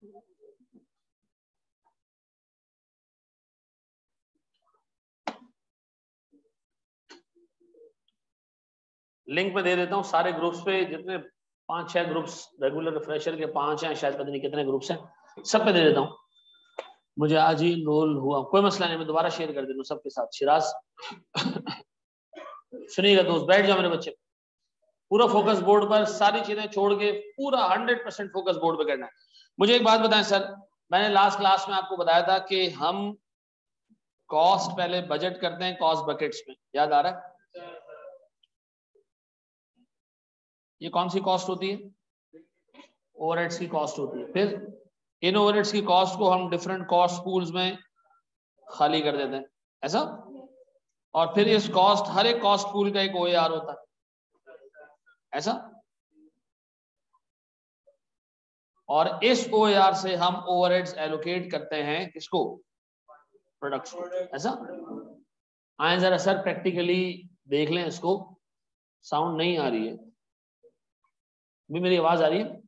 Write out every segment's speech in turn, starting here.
Link में दे देता हूँ सारे ग्रुप्स पे, जितने 5-6 ग्रुप्स रेगुलर रिफ्रेशर के 5 हैं शायद, पता नहीं कितने ग्रुप्स हैं, सब पे दे देता हूँ। मुझे आज ही इनरोल हुआ, कोई मसला नहीं, मैं दोबारा शेयर कर दूँ सबके साथ। शिराज सुनिएगा दोस्त, बैठ जाओ मेरे बच्चे, पूरा फोकस बोर्ड पर, सारी चीजें छोड़ के पूरा 100% फोकस बोर्ड पे करना है। मुझे एक बात बताएं सर, मैंने लास्ट क्लास में आपको बताया था कि हम कॉस्ट पहले बजट करते हैं कॉस्ट बकेट्स में, याद आ रहा है? ये कौन सी कॉस्ट होती है? ओवरहेड्स की कॉस्ट होती है। फिर इन ओवरहेड्स की कॉस्ट को हम डिफरेंट कॉस्ट पूल्स में खाली कर देते हैं, ऐसा। और फिर इस कॉस्ट, हर एक कॉस्ट पूल का एक OAR होता है, ऐसा। और इस OAR से हम ओवरहेड्स एलोकेट करते हैं किसको? प्रोडक्शन, ऐसा। आए जरा सर प्रैक्टिकली देख लें इसको। साउंड नहीं आ रही है भी, मेरी आवाज आ रही है?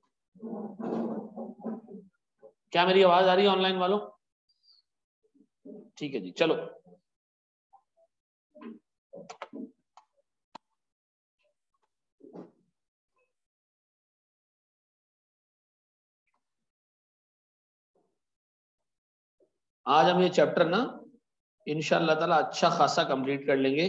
क्या मेरी आवाज आ रही है ऑनलाइन वालों? ठीक है जी, चलो। आज हम ये चैप्टर ना इंशाअल्लाह ताला अच्छा खासा कंप्लीट कर लेंगे।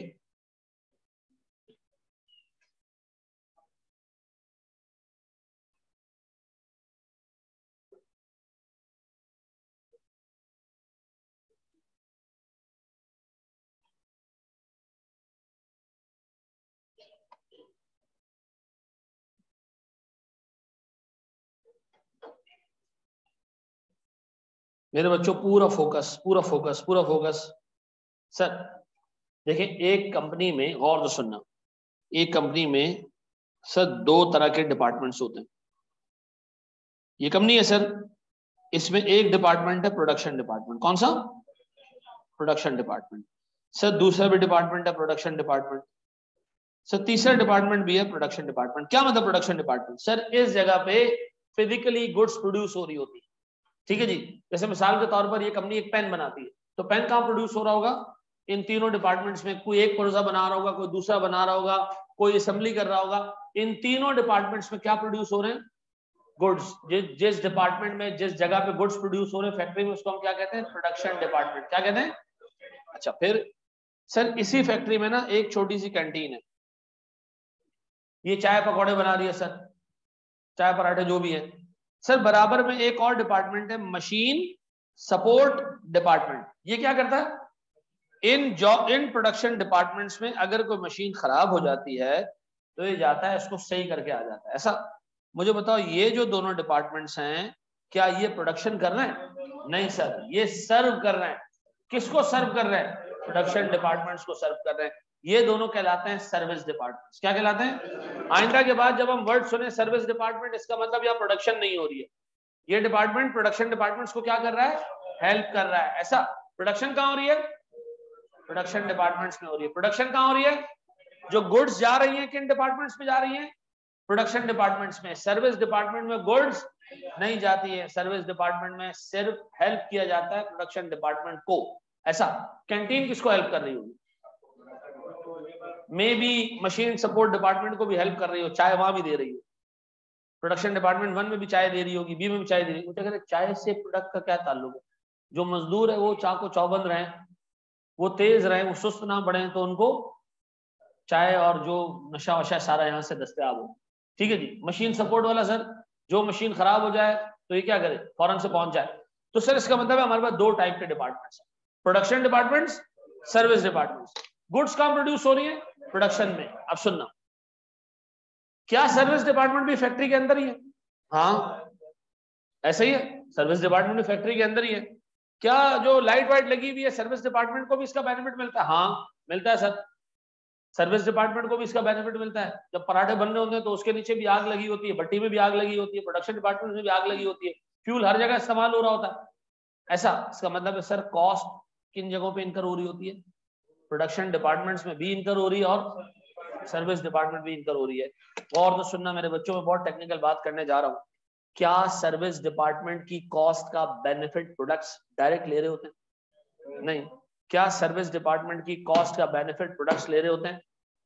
मेरे बच्चों पूरा फोकस, पूरा फोकस, पूरा फोकस। सर देखिए, एक कंपनी में गौर से सुनना, एक कंपनी में सर 2 तरह के डिपार्टमेंट्स होते हैं। ये कंपनी है सर, इसमें एक डिपार्टमेंट है प्रोडक्शन डिपार्टमेंट। कौन सा? Production department. सर दूसरा भी डिपार्टमेंट है प्रोडक्शन डिपार्टमेंट। सर तीसरा डिपार्टमेंट भी है प्रोडक्शन डिपार्टमेंट। क्या मतलब प्रोडक्शन डिपार्टमेंट? सर इस जगह पे फिजिकली गुड्स प्रोड्यूस हो रही होती है, ठीक है जी। जैसे मिसाल के तौर पर ये कंपनी एक पेन बनाती है, तो पेन कहाँ प्रोड्यूस हो रहा होगा? इन तीनों डिपार्टमेंट्स में। कोई एक पुर्जा बना रहा होगा, कोई दूसरा बना रहा होगा, कोई असेंबली कर रहा होगा। इन तीनों डिपार्टमेंट्स में क्या प्रोड्यूस हो रहे हैं? गुड्स। जिस डिपार्टमेंट में जिस जगह पे गुड्स प्रोड्यूस हो रहे हैं फैक्ट्री में, उसको हम क्या कहते हैं? Production department. क्या कहते हैं? अच्छा, फिर सर इसी फैक्ट्री में ना एक छोटी सी कैंटीन है, ये चाय पकौड़े बना रही है सर, चाय पराठे जो भी है। सर बराबर में एक और डिपार्टमेंट है मशीन सपोर्ट डिपार्टमेंट। ये क्या करता है? इन प्रोडक्शन डिपार्टमेंट्स में अगर कोई मशीन खराब हो जाती है तो ये जाता है, इसको सही करके आ जाता है, ऐसा। मुझे बताओ, ये जो दोनों डिपार्टमेंट्स हैं, क्या ये प्रोडक्शन कर रहे हैं? नहीं सर, ये सर्व कर रहे हैं। किसको सर्व कर रहे हैं? प्रोडक्शन डिपार्टमेंट्स को सर्व कर रहे हैं। ये दोनों कहलाते हैं सर्विस डिपार्टमेंट्स। क्या कहलाते हैं? आइंदा के बाद जब हम वर्ड सुने सर्विस डिपार्टमेंट, इसका मतलब यहाँ प्रोडक्शन नहीं हो रही है। ये डिपार्टमेंट प्रोडक्शन डिपार्टमेंट्स को क्या कर रहा है? हेल्प कर रहा है, ऐसा। प्रोडक्शन कहाँ हो रही है? प्रोडक्शन डिपार्टमेंट्स में हो रही है। प्रोडक्शन कहाँ हो रही है? जो गुड्स जा रही हैं किन डिपार्टमेंट्स में जा रही हैं? प्रोडक्शन डिपार्टमेंट्स में। सर्विस डिपार्टमेंट में गुड्स नहीं जाती है, सर्विस डिपार्टमेंट में सिर्फ हेल्प किया जाता है प्रोडक्शन डिपार्टमेंट को, ऐसा। कैंटीन किसको हेल्प कर रही होगी? Maybe machine support department को भी हेल्प कर रही हो, चाय वहां भी दे रही हो। प्रोडक्शन डिपार्टमेंट 1 में भी चाय दे रही होगी, बी में भी चाय दे रही होगी। चाय से प्रोडक्ट का क्या ताल्लुक है? जो मजदूर है वो चाय को चौबंद रहे, वो तेज रहे, वो सुस्त ना बढ़े, तो उनको चाय और जो नशा वशा सारा यहाँ से दस्तयाब हो, ठीक है जी। मशीन सपोर्ट वाला सर, जो मशीन खराब हो जाए तो ये क्या करे? फौरन से पहुंच जाए। तो सर इसका मतलब है हमारे पास 2 टाइप के डिपार्टमेंट्स हैं, production departments, service departments. Goods कहाँ प्रोड्यूस हो रही है? प्रोडक्शन में। अब सुनना, क्या सर्विस डिपार्टमेंट भी फैक्ट्री के अंदर ही है? हाँ ऐसा ही है, सर्विस डिपार्टमेंट भी फैक्ट्री के अंदर ही है। क्या जो लाइट वाइट लगी हुई है सर्विस डिपार्टमेंट को भी इसका बेनिफिट मिलता है? हाँ मिलता है सर, सर्विस डिपार्टमेंट को भी इसका बेनिफिट मिलता है। जब पराठे बन रहे होते हैं तो उसके नीचे भी आग लगी होती है, भट्टी में भी आग लगी होती है, प्रोडक्शन डिपार्टमेंट में भी आग लगी होती है, फ्यूल हर जगह इस्तेमाल हो रहा होता है, ऐसा। इसका मतलब है सर कॉस्ट किन जगहों पे इनकर हो रही होती है? प्रोडक्शन डिपार्टमेंट्स में भी इनकर हो रही है और सर्विस डिपार्टमेंट भी इनकर हो रही है। और तो सुनना मेरे बच्चों, में बहुत टेक्निकल बात करने जा रहा हूँ। क्या सर्विस डिपार्टमेंट की कॉस्ट का बेनिफिट प्रोडक्ट्स डायरेक्ट ले रहे होते हैं? नहीं। क्या सर्विस डिपार्टमेंट की कॉस्ट का बेनिफिट प्रोडक्ट्स ले रहे होते हैं?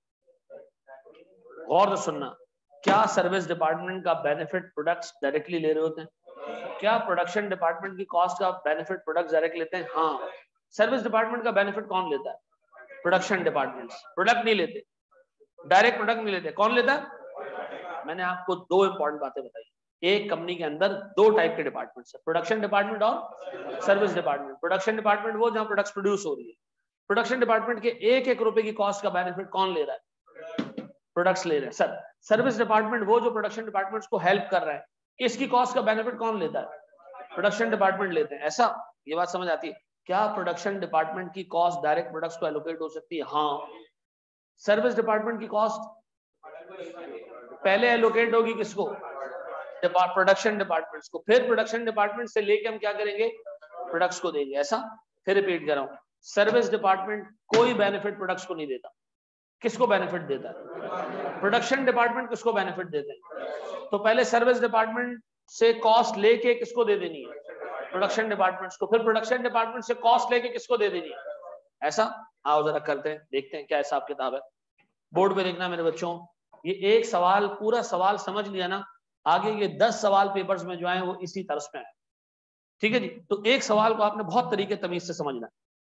गौर से सुनना, क्या सर्विस डिपार्टमेंट का बेनिफिट प्रोडक्ट्स डायरेक्टली ले रहे होते हैं? क्या प्रोडक्शन डिपार्टमेंट की कॉस्ट का बेनिफिट प्रोडक्ट्स डायरेक्ट लेते हैं? हाँ। सर्विस डिपार्टमेंट का बेनिफिट कौन लेता है? Production department. प्रोडक्ट नहीं लेते, डायरेक्ट प्रोडक्ट नहीं लेते। कौन लेता है? मैंने आपको दो इंपॉर्टेंट बातें बताई। एक कंपनी के अंदर दो टाइप के डिपार्टमेंट्स है, प्रोडक्शन डिपार्टमेंट और सर्विस डिपार्टमेंट। प्रोडक्शन डिपार्टमेंट वो जहां प्रोडक्ट्स प्रोड्यूस हो रही है। प्रोडक्शन डिपार्टमेंट के एक एक रुपए की कॉस्ट का बेनिफिट कौन ले रहा है? प्रोडक्ट्स ले रहे हैं सर। सर्विस डिपार्टमेंट वो जो प्रोडक्शन डिपार्टमेंट्स को हेल्प कर रहा है, इसकी कॉस्ट का बेनिफिट कौन लेता है? प्रोडक्शन डिपार्टमेंट लेते हैं। ऐसा, ये बात समझ आती है? क्या प्रोडक्शन डिपार्टमेंट की कॉस्ट डायरेक्ट प्रोडक्ट्स को एलोकेट हो सकती है? हाँ। सर्विस डिपार्टमेंट की कॉस्ट पहले एलोकेट होगी किसको? प्रोडक्शन डिपार्टमेंट्स को। फिर प्रोडक्शन डिपार्टमेंट से लेके हम क्या करेंगे? प्रोडक्ट्स को देंगे। ऐसा, फिर रिपीट कर रहा हूं, सर्विस डिपार्टमेंट कोई बेनिफिट प्रोडक्ट्स को नहीं देता। किसको बेनिफिट देता है? प्रोडक्शन डिपार्टमेंट किसको बेनिफिट देते हैं? तो पहले सर्विस डिपार्टमेंट से कॉस्ट लेके किसको दे देनी है? प्रोडक्शन डिपार्टमेंट्स को। फिर प्रोडक्शन डिपार्टमेंट से कॉस्ट लेके किसको दे देनी है? ऐसा। आओ जरा करते हैं, देखते हैं क्या हिसाब किताब है। बोर्ड पे देखना मेरे बच्चों, ये एक सवाल, पूरा सवाल समझ लिया ना, आगे ये 10 सवाल पेपर्स में जो आए वो इसी तरह में है। ठीक है जी। तो एक सवाल को आपने बहुत तरीके तमीज से समझना है।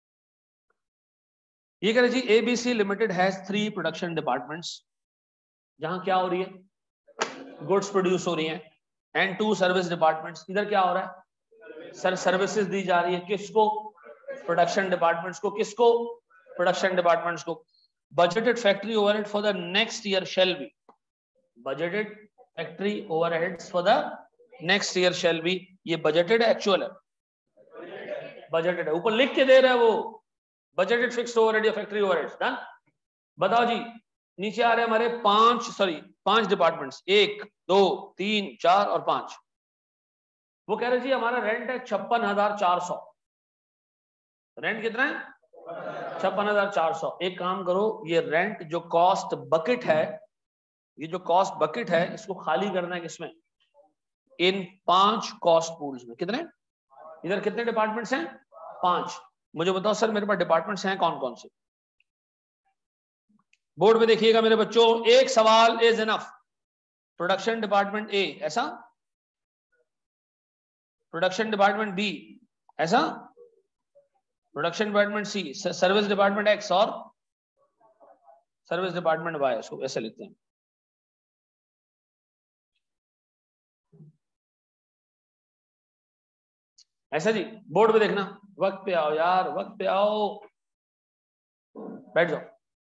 ये कह रहे जी, ABC limited has 3 production departments, जहां क्या हो रही है? गुड्स प्रोड्यूस हो रही हैं। एंड 2 सर्विस डिपार्टमेंट्स, इधर क्या हो रहा है? सर सर्विसेज दी जा रही है। किसको? प्रोडक्शन डिपार्टमेंट्स को। किसको? प्रोडक्शन डिपार्टमेंट्स को। Budgeted factory overhead for the next year shall be, budgeted factory overheads for the next year shall be, ये बजटेड है एक्चुअल है? बजटेड है, ऊपर लिख के दे रहा है वो, बजटेड फिक्स्ड ओवरहेड या फैक्ट्री ओवरहेड्स। डन। बताओ जी, नीचे आ रहे हमारे 5 डिपार्टमेंट्स, 1 2 3 4 और 5। वो कह रहे जी हमारा रेंट है 56,400। रेंट कितना है? 56,400। एक काम करो, ये रेंट जो कॉस्ट बकेट है, ये जो कॉस्ट बकेट है, इसको खाली करना है किसमें? इन 5 कॉस्ट पूल्स में। कितने? इधर कितने डिपार्टमेंट्स हैं? 5। मुझे बताओ सर मेरे पास डिपार्टमेंट्स हैं कौन कौन से? बोर्ड पे देखिएगा मेरे बच्चों, एक सवाल is enough. Production department A, ऐसा? प्रोडक्शन डिपार्टमेंट बी, ऐसा? Production department C, service department X और सर्विस डिपार्टमेंट वाई। इसको ऐसे लिखते हैं। ऐसा जी। बोर्ड पे देखना, वक्त पे आओ यार, वक्त पे आओ, बैठ जाओ।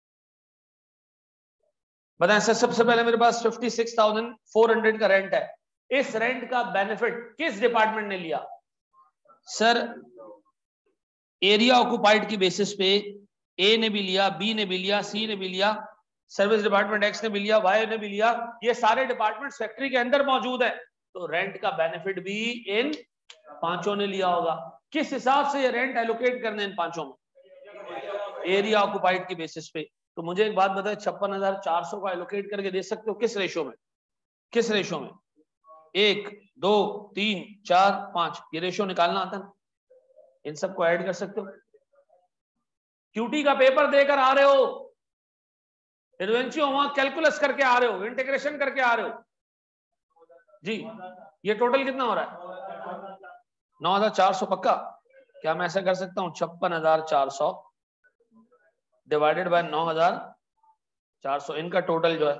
बताएं सर, सबसे पहले मेरे पास 56,400 का रेंट है। इस रेंट का बेनिफिट किस डिपार्टमेंट ने लिया? सर एरिया ऑक्युपाइड की बेसिस पे ए ने भी लिया, बी ने भी लिया, सी ने भी लिया, सर्विस डिपार्टमेंट एक्स ने भी लिया, वाई ने भी लिया। ये सारे डिपार्टमेंट फैक्ट्री के अंदर मौजूद है, तो रेंट का बेनिफिट भी इन 5 ने लिया होगा। किस हिसाब से ये रेंट एलोकेट करने इन 5 में? एरिया ऑक्युपाइड की बेसिस पे। तो मुझे एक बात बताए, 56,400 का एलोकेट करके दे सकते हो? किस रेशो में? किस रेशो में? 1 2 3 4 5, ये रेशो निकालना आता है? इन सबको ऐड कर सकते हो। क्यूटी का पेपर देकर आ रहे हो, एडवेंचर वहां कैलकुलस करके आ रहे हो, इंटीग्रेशन करके आ रहे हो जी। ये टोटल कितना हो रहा है? 9,400 पक्का? क्या मैं ऐसा कर सकता हूं, 56,400 डिवाइडेड बाय 9,400, इनका टोटल जो है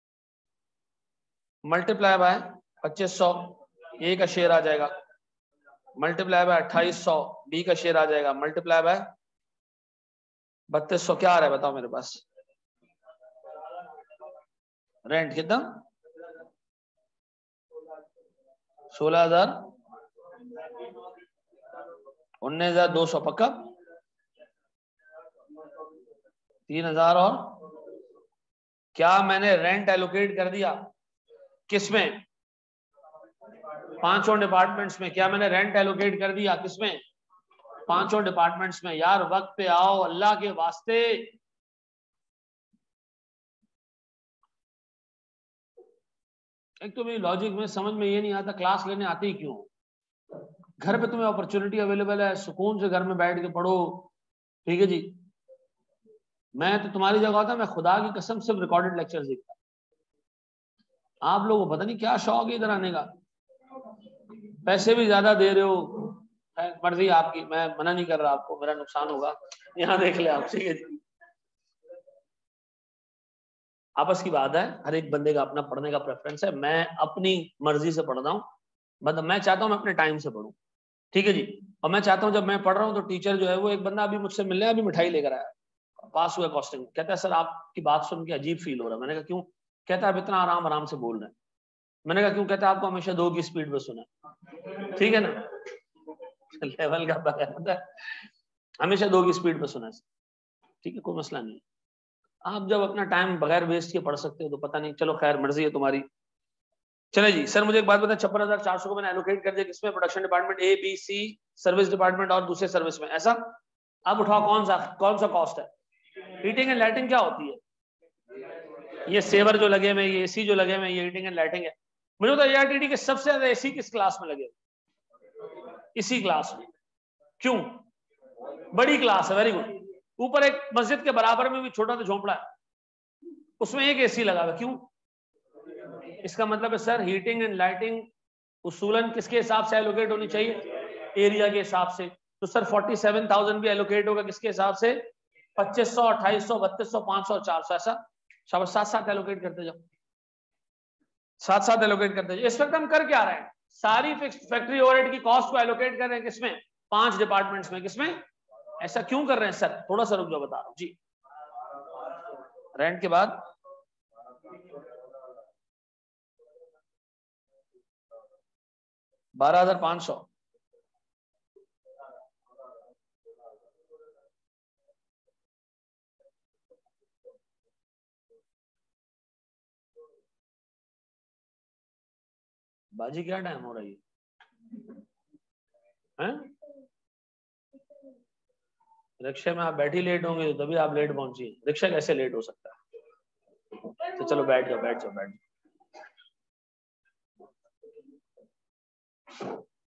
मल्टीप्लाई बाय 2500, ए का शेयर आ जाएगा, मल्टीप्लाई बाय 2800, बी का शेयर आ जाएगा, मल्टीप्लाई बाय 3200। क्या आ रहा है बताओ मेरे पास? रेंट कितना? 16,000, 19,200 पक्का? 3,000 और क्या मैंने रेंट एलोकेट कर दिया? किसमें? 5 डिपार्टमेंट्स में। क्या मैंने रेंट एलोकेट कर दिया? किसमें? 5 डिपार्टमेंट्स में। यार वक्त पे आओ अल्लाह के वास्ते। एक तो मेरी लॉजिक में समझ में ये नहीं आता, क्लास लेने आते ही क्यों? घर पे तुम्हें अपॉर्चुनिटी अवेलेबल है, सुकून से घर में बैठ के पढ़ो, ठीक है जी। मैं तो तुम्हारी जगह होता, मैं खुदा की कसम सिर्फ रिकॉर्डेड लेक्चर्स देखता। आप लोगों को पता नहीं क्या शौक है इधर आने का, पैसे भी ज्यादा दे रहे हो, मर्जी आपकी, मैं मना नहीं कर रहा आपको, मेरा नुकसान होगा, यहाँ देख ले आप, ठीक है जी। आपस की बात है, हर एक बंदे का अपना पढ़ने का प्रेफरेंस है, मैं अपनी मर्जी से पढ़ रहा हूँ, मतलब मैं चाहता हूँ मैं अपने टाइम से पढ़ूं, ठीक है जी। और मैं चाहता हूँ जब मैं पढ़ रहा हूँ तो टीचर जो है वो, एक बंदा अभी मुझसे मिलने अभी मिठाई लेकर आया, पास हुआ कॉस्टिंग, कहता है सर आपकी बात सुन के अजीब फील हो रहा है। मैंने कहा क्यों? कहता है आप इतना आराम आराम से बोल रहे हैं। मैंने कहा क्यों? कहता है आपको हमेशा 2 की स्पीड में सुना, ठीक है ना, लेवल का पता है, हमेशा 2 की स्पीड में सुना, ठीक है, कोई मसला नहीं। आप जब अपना टाइम बगैर वेस्ट के पढ़ सकते हो तो पता नहीं, चलो खैर मर्जी है तुम्हारी। चले जी, सर मुझे एक बात बताएं, 56,400 को मैंने एलोकेट कर दिया किसमें? Production department A B C, service department और दूसरे सर्विस में, ऐसा। अब उठाओ कौन सा कॉस्ट है? हीटिंग एंड लाइटिंग क्या होती है? ये सेवर जो लगे हुए, ये एसी जो लगे हुए, ये हीटिंग एंड लाइटिंग है। मुझे तो एआरटीडी के सबसे ज्यादा एसी किस क्लास में लगे? इसी क्लास में। क्यों? बड़ी क्लास है, वेरी गुड। ऊपर एक मस्जिद के बराबर में भी छोटा सा झोंपड़ा है, उसमें एक एसी लगा हुआ, क्यों? इसका मतलब है सर हीटिंग एंड लाइटिंग उसूलन किसके हिसाब से एलोकेट होनी चाहिए? एरिया के हिसाब से। तो सर 47,000 भी एलोकेट होगा किसके हिसाब से? 2500, 2800, 3200, 500, 400, ऐसा। शाबाश, साथ साथ एलोकेट करते जाओ, साथ साथ एलोकेट करते जाओ। इस वक्त हम कर क्या रहे हैं? सारी फिक्स्ड फैक्ट्री ओवरहेड की कॉस्ट को एलोकेट कर रहे हैं किसमें? 5 डिपार्टमेंट्स में। किसमें? ऐसा क्यों कर रहे हैं सर? थोड़ा सा रुक जाओ, बता रहा हूं जी। रेंट के बाद 12,500, बाजी क्या टाइम हो रही है? रिक्शे में आप बैठी लेट होंगे तो तभी आप लेट पहुंची, रिक्शा कैसे लेट हो सकता है? तो चलो बैठ जाओ, बैठ जाओ, बैठ जाओ।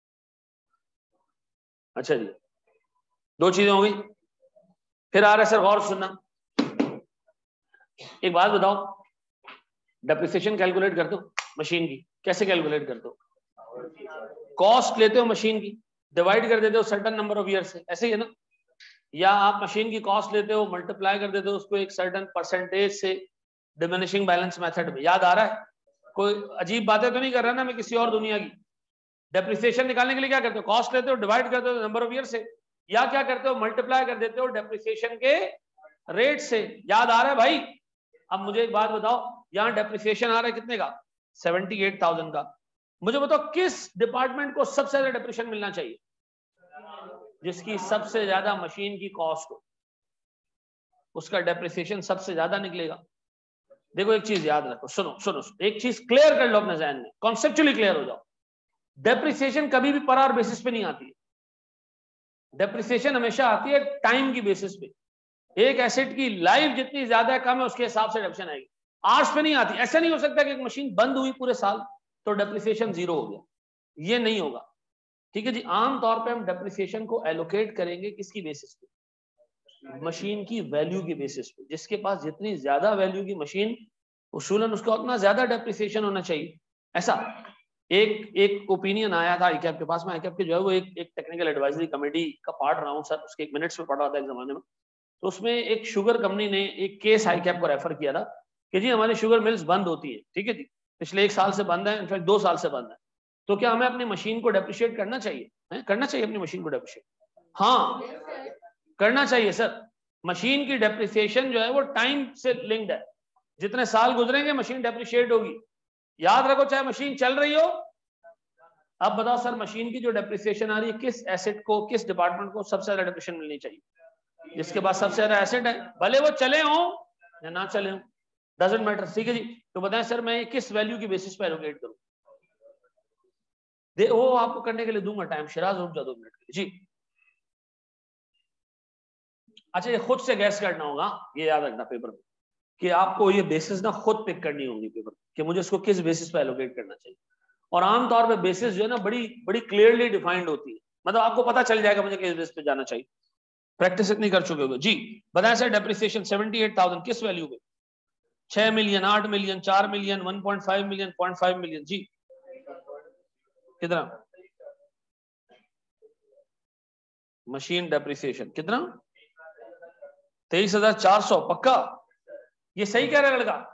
अच्छा जी, 2 चीजें हो गई। फिर आ रहा है सर, गौर सुनना, एक बात बताओ, डेप्रिसिएशन कैलकुलेट करते हो मशीन की, कैसे कैलकुलेट करते हो? कॉस्ट लेते हो मशीन की, डिवाइड कर देते हो सर्टेन नंबर ऑफ ईयर से, ऐसे ही है ना? या आप मशीन की कॉस्ट लेते हो, मल्टीप्लाई कर देते हो उसको एक सर्टेन परसेंटेज से, डिमिनिशिंग बैलेंस मेथड में। याद आ रहा है? कोई अजीब बातें तो नहीं कर रहा ना मैं किसी और दुनिया की? डेप्रिसिएशन निकालने के लिए क्या करते हो? कॉस्ट लेते हो, डिवाइड करते हो नंबर ऑफ ईयर से, या क्या करते हो? मल्टीप्लाई कर देते हो डेप्रिसिएशन के रेट से। याद आ रहा है भाई? अब मुझे एक बात बताओ, यहाँ डेप्रिसिएशन आ रहा है कितने का? 78,000 का। मुझे बताओ किस डिपार्टमेंट को सबसे ज्यादा डेप्रिसिएशन मिलना चाहिए? जिसकी सबसे ज्यादा मशीन की कॉस्ट हो, उसका डेप्रिसिएशन सबसे ज्यादा निकलेगा। देखो एक चीज याद रखो, सुनो सुनो, एक चीज क्लियर कर लो अपने ज़हन में, कॉन्सेप्चुअली क्लियर हो जाओ। डेप्रिसिएशन कभी भी पर आवर बेसिस पे नहीं आती है, डेप्रिसिएशन हमेशा आती है टाइम की बेसिस पे। एक एसेट की लाइफ जितनी ज्यादा कम है उसके हिसाब से डेप्रिसिएशन आएगी, आवर्स पे नहीं आती। ऐसा नहीं हो सकता कि एक मशीन बंद हुई पूरे साल तो डेप्रिसिएशन 0 हो गया, ये नहीं होगा, ठीक है जी। आमतौर पे हम डेप्रिसिएशन को एलोकेट करेंगे किसकी बेसिस पे? मशीन की वैल्यू की बेसिस पे। जिसके पास जितनी ज्यादा वैल्यू की मशीन, उसूलन उसका उतना ज्यादा डेप्रिसिएशन होना चाहिए, ऐसा। एक ओपिनियन आया था आईकैप के पास में, आईकैप के जो है वो एक टेक्निकल एडवाइजरी कमेटी का पार्ट रहा हूँ सर, उसके 1 मिनट्स में पढ़ रहा था एक जमाने में। तो उसमें एक शुगर कंपनी ने एक केस आईकैप को रेफर किया था कि जी हमारी शुगर मिल्स बंद होती है, ठीक है जी, पिछले 1 साल से बंद है, इनफैक्ट 2 साल से बंद है, तो क्या हमें अपनी मशीन को डेप्रिशिएट करना चाहिए? करना चाहिए अपनी मशीन को डेप्रिशिएट? हाँ, करना चाहिए सर। मशीन की डेप्रिसिएशन जो है वो टाइम से लिंक्ड है, जितने साल गुजरेंगे मशीन डेप्रिशिएट होगी। याद रखो, चाहे मशीन चल रही हो। अब बताओ सर, मशीन की जो डेप्रिसिएशन आ रही है, किस एसेट को, किस डिपार्टमेंट को सबसे ज्यादा डेप्रिसिएशन मिलनी चाहिए? जिसके पास सबसे ज्यादा एसेट है, भले वो चले हो या ना चले हो, डजंट मैटर, ठीक है जी। तो बताएं सर मैं किस वैल्यू की बेसिस पे एलोकेट करूं? वो आपको करने के लिए दूंगा टाइम, शिराज रुक जाओ 2 मिनट के लिए जी। अच्छा, ये खुद से गैस करना होगा, ये याद रखना पेपर में। कि आपको ये बेसिस ना खुद पिक करनी होंगी पेपर कि मुझे इसको किस बेसिस पे एलोकेट करना चाहिए। और आमतौर पे बेसिस जो है ना बड़ी बड़ी क्लियरली डिफाइंड होती है, मतलब आपको पता चल जाएगा मुझे किस बेसिस पे जाना चाहिए। प्रैक्टिस इतनी कर चुके हो जी। बताया सर डेप्रिसिएशन 78,000 किस वैल्यू पे? 6 million, 8 million, 4 million, 1.5 million, 0.5 million जी। कितना? मशीन डेप्रिसिएशन कितना? 23,400 पक्का? ये सही कह रहा है लड़का?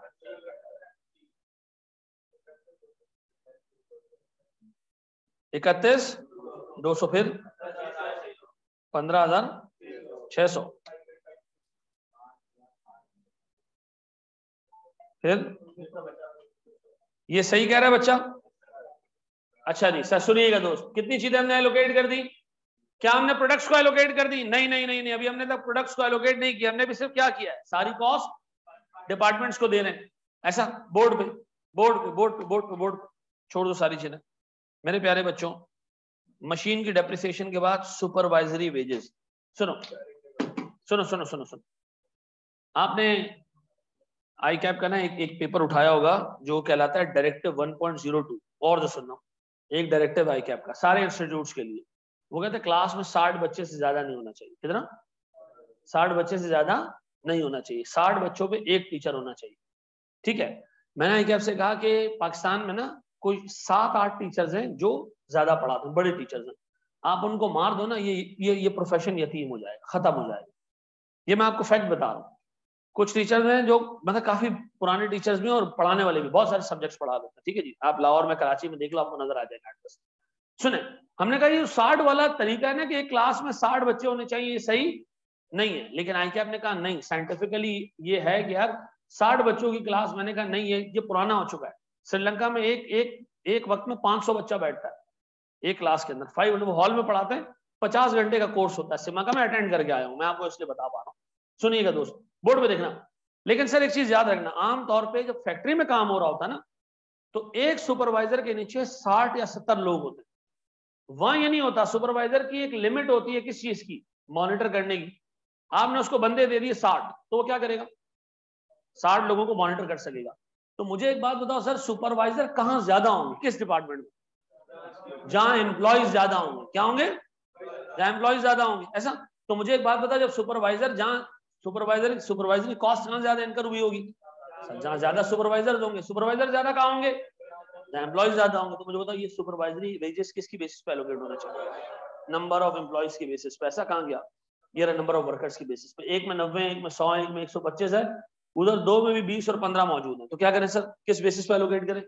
इकतीस 200 फिर 15,600 फिर ये सही कह रहा है बच्चा? अच्छा जी सर सुनिएगा दोस्त, कितनी चीजें हमने एलोकेट कर दी? क्या हमने प्रोडक्ट्स को एलोकेट कर दी? नहीं नहीं नहीं नहीं, अभी हमने तक प्रोडक्ट्स को एलोकेट नहीं किया, हमने भी सिर्फ क्या किया है, सारी कॉस्ट डिपार्टमेंट्स को दे रहे हैं। ऐसा बोर्ड पे बोर्ड पे बोर्ड पे बोर्ड पे बोर्ड पे छोड़ दो सारी चीजें। मेरे प्यारे बच्चों, मशीन की डेप्रिसिएशन के बाद सुपरवाइजरी वेजेस। सुनो सुनो सुनो सुनो सुनो, आपने आई कैप का ना एक पेपर उठाया होगा जो कहलाता है डायरेक्टिव 1.02, और जो सुनो, एक डायरेक्टिव आई कैप का सारे इंस्टीट्यूट्स के लिए, वो कहते हैं क्लास में 60 बच्चे से ज्यादा नहीं होना चाहिए। कितना? 60 बच्चे से ज्यादा नहीं होना चाहिए, 60 बच्चों पे एक टीचर होना चाहिए। ठीक है, मैंने आई कैप से कहा कि पाकिस्तान में ना कोई 7-8 टीचर्स हैं जो ज्यादा पढ़ाते हैं, बड़े टीचर्स हैं, आप उनको मार दो ना, ये प्रोफेशन यतीम हो जाएगा, खत्म हो जाएगा। ये मैं आपको फैक्ट बता रहा हूँ। कुछ टीचर्स हैं जो मतलब काफी पुराने टीचर्स भी और पढ़ाने वाले भी, बहुत सारे सब्जेक्ट्स पढ़ा देते हैं। ठीक है जी, आप लाहौर में, कराची में देख लो, आपको नजर आ जाएगा। सुने, हमने कहा ये 60 वाला तरीका है ना कि एक क्लास में 60 बच्चे होने चाहिए, ये सही नहीं है। लेकिन आई कैप ने कहा नहीं, साइंटिफिकली ये है कि यार 60 बच्चों की क्लास, मैंने कहा नहीं, ये पुराना हो चुका है। श्रीलंका में एक वक्त में 500 बच्चा बैठता है एक क्लास के अंदर, 5 हॉल में पढ़ाते हैं, 50 घंटे का कोर्स होता है। सिमा का मैं अटेंड करके आया हूं, मैं आपको इसलिए बता पा रहा हूँ। सुनिएगा दोस्त, बोर्ड पे देखना। लेकिन सर एक चीज याद रखना, आमतौर पर जब फैक्ट्री में काम हो रहा होता है ना, तो एक सुपरवाइजर के नीचे 60 या 70 लोग होते हैं। वहां ये नहीं होता, सुपरवाइजर की एक लिमिट होती है किस चीज की, मॉनिटर करने की। आपने उसको बंदे दे दिए 60, तो वो क्या करेगा? 60 लोगों को मॉनिटर कर सकेगा। तो मुझे एक बात बताओ सर, सुपरवाइजर कहां ज्यादा होंगे, किस डिपार्टमेंट में? जहां एम्प्लॉयज ज्यादा होंगे। क्या होंगे? जहां एम्प्लॉयज ज्यादा होंगे। ऐसा? तो मुझे एक बात बता, जब सुपरवाइजर, जहां सुपरवाइजर की कॉस्ट कहां ज्यादा इनकर हुई होगी? जहां ज्यादा सुपरवाइजर होंगे। सुपरवाइजर ज्यादा कहां होंगे? एम्प्लॉयज ज्यादा होंगे। तो मुझे बताओ ये सुपरवाइजरी वेजेस किसकी बेसिस पे एलोकेट होना चाहिए? नंबर ऑफ एम्प्लॉयज की बेसिस पे। ऐसा कहां गया? ये रहा नंबर ऑफ वर्कर्स की बेसिस पे। एक में 90, एक में 100, एक में 125 है, उधर दो में भी 20 और 15 मौजूद है। तो क्या करें सर, किस बेसिस पे एलोकेट करें?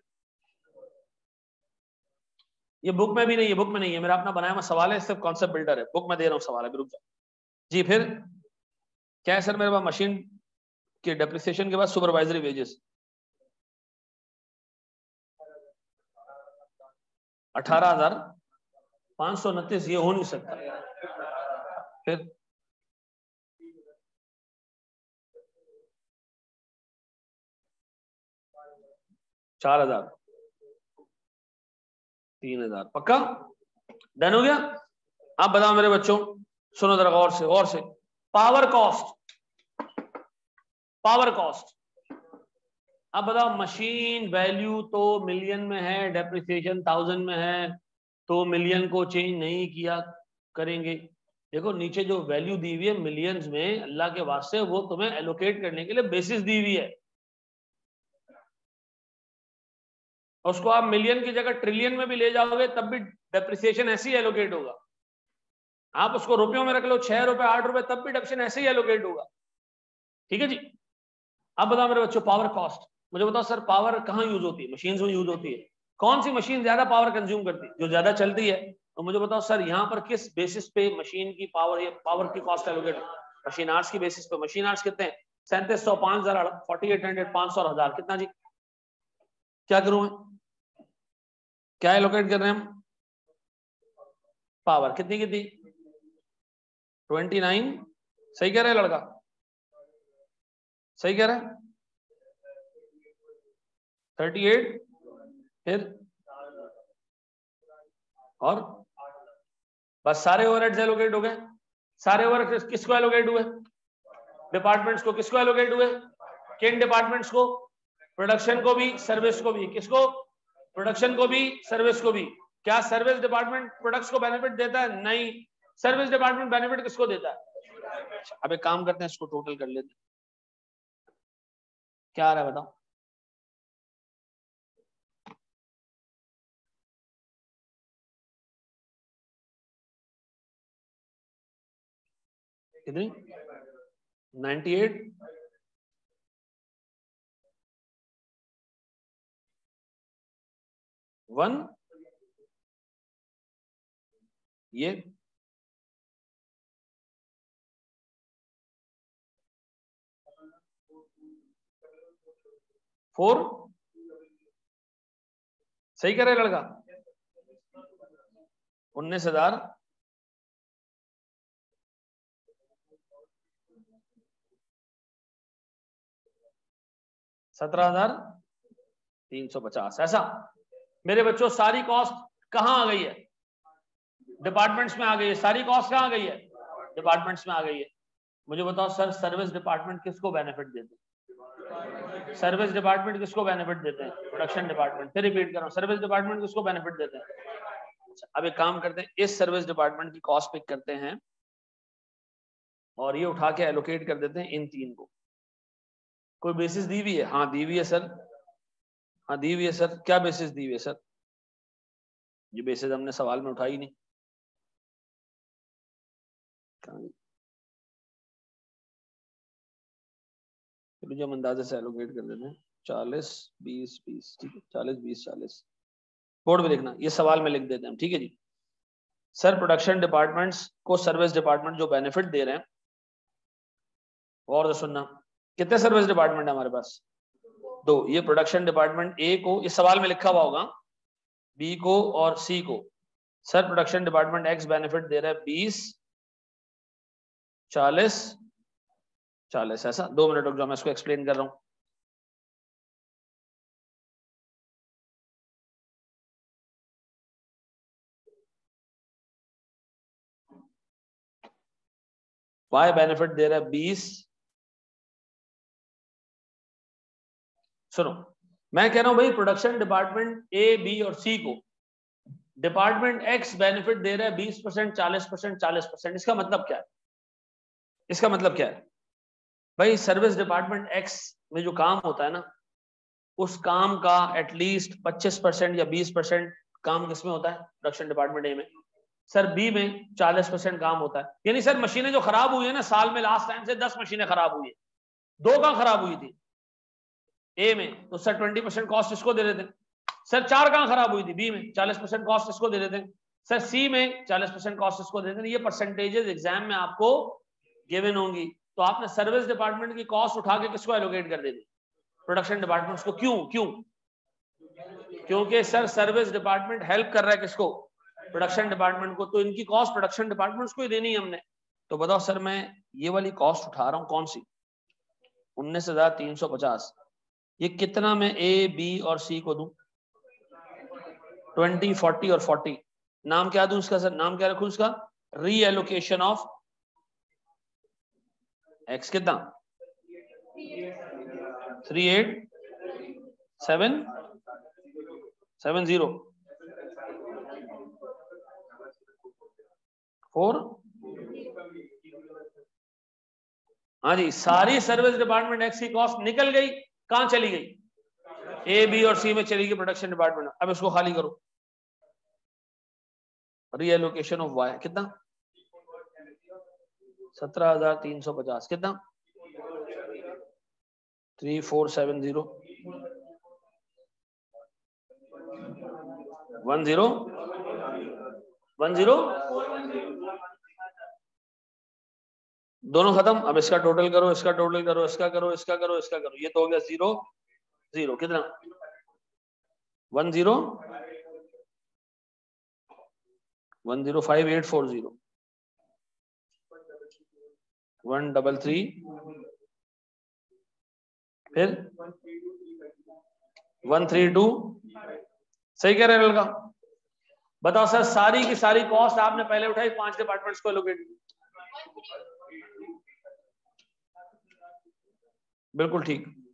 ये बुक में भी नहीं है, बुक में नहीं है, मेरा अपना बनाया हुआ सवाल है, सिर्फ कॉन्सेप्ट बिल्डर है, बुक में दे रहा हूँ सवाल है, रुक जाओ जी। फिर क्या है सर मेरे पास? मशीन के डेप्रिसिएशन के बाद सुपरवाइजरी वेजेस 18,529, ये हो नहीं सकता। फिर 4,000, 3,000 पक्का? डन हो गया? आप बताओ मेरे बच्चों, सुनो जरा गौर से, गौर से। Power cost, power cost. अब बताओ, मशीन वैल्यू तो मिलियन में है, डेप्रिसिएशन 1000 में है, तो मिलियन को चेंज नहीं किया करेंगे। देखो नीचे जो वैल्यू दी हुई है मिलियंस में, अल्लाह के वास्ते वो तुम्हें एलोकेट करने के लिए बेसिस दी हुई है। उसको आप मिलियन की जगह ट्रिलियन में भी ले जाओगे तब भी डेप्रिसिएशन ऐसे ही एलोकेट होगा। आप उसको रुपयों में रख लो, 6 रुपए 8 रुपए, तब भी डेप्रिसिएशन ऐसे ही एलोकेट होगा। ठीक है जी। अब बताओ मेरे बच्चों, पावर कॉस्ट। मुझे बताओ सर, पावर कहाँ यूज होती है? मशीन में यूज होती है। कौन सी मशीन ज्यादा पावर कंज्यूम करती है? जो ज्यादा चलती है। तो मुझे बताओ सर, यहाँ पर किस बेसिस पे मशीन की पावर या पावर की कॉस्ट एलोकेट? मशीन आर्ट्स की बेसिस पे। मशीन आर्ट्स कितने हैं? 3700, 5000, 4800, 500 और 1000। कितना जी? क्या करूं मैं? क्या एलोकेट कर रहे हैं हम? पावर कितनी कितनी? 29। सही कह रहे हैं लड़का? सही कह रहे हैं? 38। फिर और बस सारे ओवरहेड्स एलोकेट हो गए। सारे ओवरहेड्स किसको एलोकेट हुए? डिपार्टमेंट्स को। किसको एलोकेट हुए? किन डिपार्टमेंट्स को? प्रोडक्शन को भी, सर्विस को भी। किसको? प्रोडक्शन को भी, सर्विस को भी। क्या सर्विस डिपार्टमेंट प्रोडक्ट्स को बेनिफिट देता है? नहीं। सर्विस डिपार्टमेंट बेनिफिट किसको देता है? अब एक काम करते हैं, इसको टोटल कर लेते हैं। क्या आ रहा है बताओ? कितनी? 98 1 ये 4 सही करे लड़का? 19,000 17,350 ऐसा। मेरे बच्चों सारी कॉस्ट कहां आ गई है? डिपार्टमेंट्स में आ गई है। सारी कॉस्ट कहां आ गई है? डिपार्टमेंट्स में आ गई है। मुझे बताओ सर, सर्विस डिपार्टमेंट किसको बेनिफिट देते हैं? सर्विस डिपार्टमेंट किसको बेनिफिट देते हैं? Production department. फिर रिपीट कर रहा हूं, सर्विस डिपार्टमेंट किसको बेनिफिट देते हैं? अब एक काम करते हैं, इस सर्विस डिपार्टमेंट की कॉस्ट पिक करते हैं और ये उठा के एलोकेट कर देते हैं इन तीन को। कोई बेसिस दी हुई है? हाँ दी हुई है सर। हाँ दी हुई है सर। क्या बेसिस दी हुई है सर? ये बेसिस हमने सवाल में उठाई नहीं। जो हम अंदाजे से एलोकेट कर देते हैं 40 20 20, ठीक है 40 20 40। बोर्ड में लिखना, ये सवाल में लिख देते हैं, ठीक है जी। सर प्रोडक्शन डिपार्टमेंट्स को सर्विस डिपार्टमेंट जो बेनिफिट दे रहे हैं, और तो सुनना, कितने सर्विस डिपार्टमेंट है हमारे पास? 2। ये प्रोडक्शन डिपार्टमेंट ए को, इस सवाल में लिखा हुआ होगा, बी को और सी को। Sir production department X benefit दे रहा है 20 40 40 ऐसा। 2 मिनट रुक जाओ, मैं इसको एक्सप्लेन कर रहा हूं। वाई बेनिफिट दे रहा है 20। सुनो, मैं कह रहा हूं भाई प्रोडक्शन डिपार्टमेंट ए बी और सी को डिपार्टमेंट एक्स बेनिफिट दे रहा है 20% 40% 40%। इसका मतलब क्या है? इसका मतलब क्या है भाई? सर्विस डिपार्टमेंट एक्स में जो काम होता है ना, उस काम का एटलीस्ट 25% या 20% काम किसमें होता है? प्रोडक्शन डिपार्टमेंट ए में। सर बी में 40% काम होता है। यानी सर मशीनें जो खराब हुई है ना साल में, लास्ट टाइम से 10 मशीनें खराब हुई है, 2 कहां खराब हुई थी? ए में। तो सर 20% कॉस्ट इसको दे देते। सर 4 कहां खराब हुई थी? बी में। 40% कॉस्ट इसको दे देते। सर सी में 40% कॉस्ट इसको दे देते। ये परसेंटेजेस एग्जाम में आपको गिवन होंगी। तो आपने सर्विस डिपार्टमेंट की कॉस्ट उठा के किसको एलोकेट कर देनी? प्रोडक्शन डिपार्टमेंट्स को। क्यों? क्यों? क्योंकि सर सर्विस डिपार्टमेंट हेल्प कर रहा है किसको? प्रोडक्शन डिपार्टमेंट को। तो इनकी कॉस्ट प्रोडक्शन डिपार्टमेंट्स को ही देनी है हमने। तो बताओ सर, मैं ये वाली कॉस्ट उठा रहा हूं, कौन सी? 19,350। ये कितना मैं ए बी और सी को दूं? 20 40 और 40। नाम क्या दूं इसका सर? नाम क्या रखूं इसका? Reallocation of X. कितना? 38,770 4। हाँ जी, सारी सर्विस डिपार्टमेंट एक्स की कॉस्ट निकल गई। कहां चली गई? ए बी और सी में चली गई प्रोडक्शन डिपार्टमेंट। अब इसको खाली करो। रीएलोकेशन ऑफ वाई कितना? 17,350। कितना? 3470 10 दोनों खत्म। अब इसका टोटल करो, इसका टोटल करो, इसका करो, इसका करो, इसका करो। ये तो हो गया 0 0। कितना? 105,840 133 फिर 132। सही कह रहे हैं लड़का? बताओ सर, सारी की सारी कॉस्ट आपने पहले उठाई, 5 डिपार्टमेंट्स को एलोकेट की। बिल्कुल ठीक।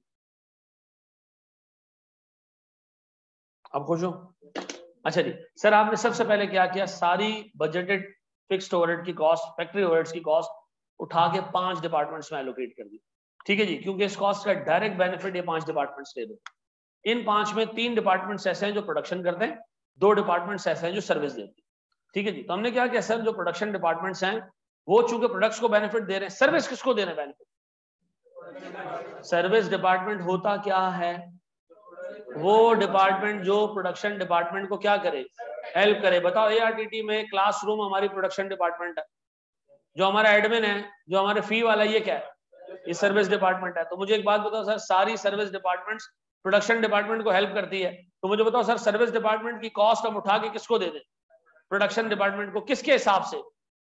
आप खुश हो? अच्छा जी सर, आपने सबसे पहले क्या किया, सारी बजटेड फिक्स्ड ओवरहेड की कॉस्ट, फैक्ट्री ओवरहेड्स की कॉस्ट उठा के 5 डिपार्टमेंट्स में एलोकेट कर दी। ठीक है जी, क्योंकि इस कॉस्ट का डायरेक्ट बेनिफिट ये 5 डिपार्टमेंट्स ले दो। इन 5 में 3 डिपार्टमेंट्स ऐसे हैं जो प्रोडक्शन करते हैं, 2 डिपार्टमेंट्स ऐसे हैं जो सर्विस देते हैं। ठीक है जी, तो हमने क्या किया सर, जो प्रोडक्शन डिपार्टमेंट्स हैं वो चूंकि प्रोडक्ट्स को बेनिफिट दे रहे हैं, सर्विस किसको दे रहे हैं बेनिफिट? सर्विस डिपार्टमेंट होता क्या है? वो डिपार्टमेंट जो प्रोडक्शन डिपार्टमेंट को क्या करे, हेल्प करे। बताओ एआरटीटी में क्लासरूम हमारी प्रोडक्शन डिपार्टमेंट है, जो हमारा एडमिन है, जो हमारे फी वाला, ये क्या है? ये सर्विस डिपार्टमेंट है। तो मुझे एक बात बताओ सर, सारी सर्विस डिपार्टमेंट्स प्रोडक्शन डिपार्टमेंट को हेल्प करती है, तो मुझे बताओ सर, सर्विस डिपार्टमेंट की कॉस्ट हम उठा के किसको दे दें? प्रोडक्शन डिपार्टमेंट को। किसके हिसाब से?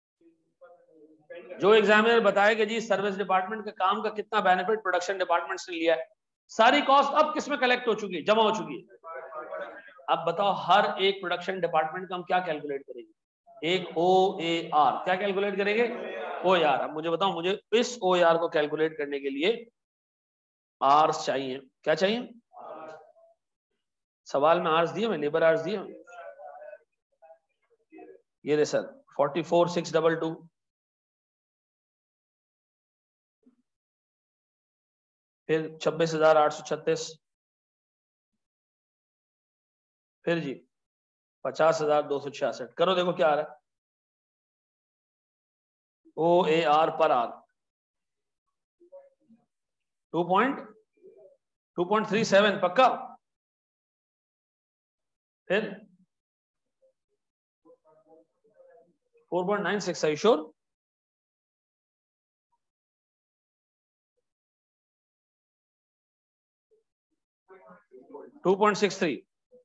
जो एग्जामिनर बताएगा जी सर्विस डिपार्टमेंट के काम का कितना बेनिफिट प्रोडक्शन डिपार्टमेंट से लिया है। सारी कॉस्ट अब किसमें कलेक्ट हो चुकी है, जमा हो चुकी है। अब बताओ हर एक प्रोडक्शन डिपार्टमेंट का हम क्या कैलकुलेट करेंगे? एक OAR। क्या कैलकुलेट करेंगे? OAR। अब मुझे बताओ, मुझे इस OAR को कैलकुलेट करने के लिए आर्स चाहिए। क्या चाहिए? सवाल में आर्स दिए, मैं लेबर आर्स दिए, ये रे सर 44,622, फिर 26,836, फिर जी 50,266। करो देखो क्या आ रहा है। OAR पर आर 2.37 पक्का। फिर 4.96 है श्योर? टू 2.63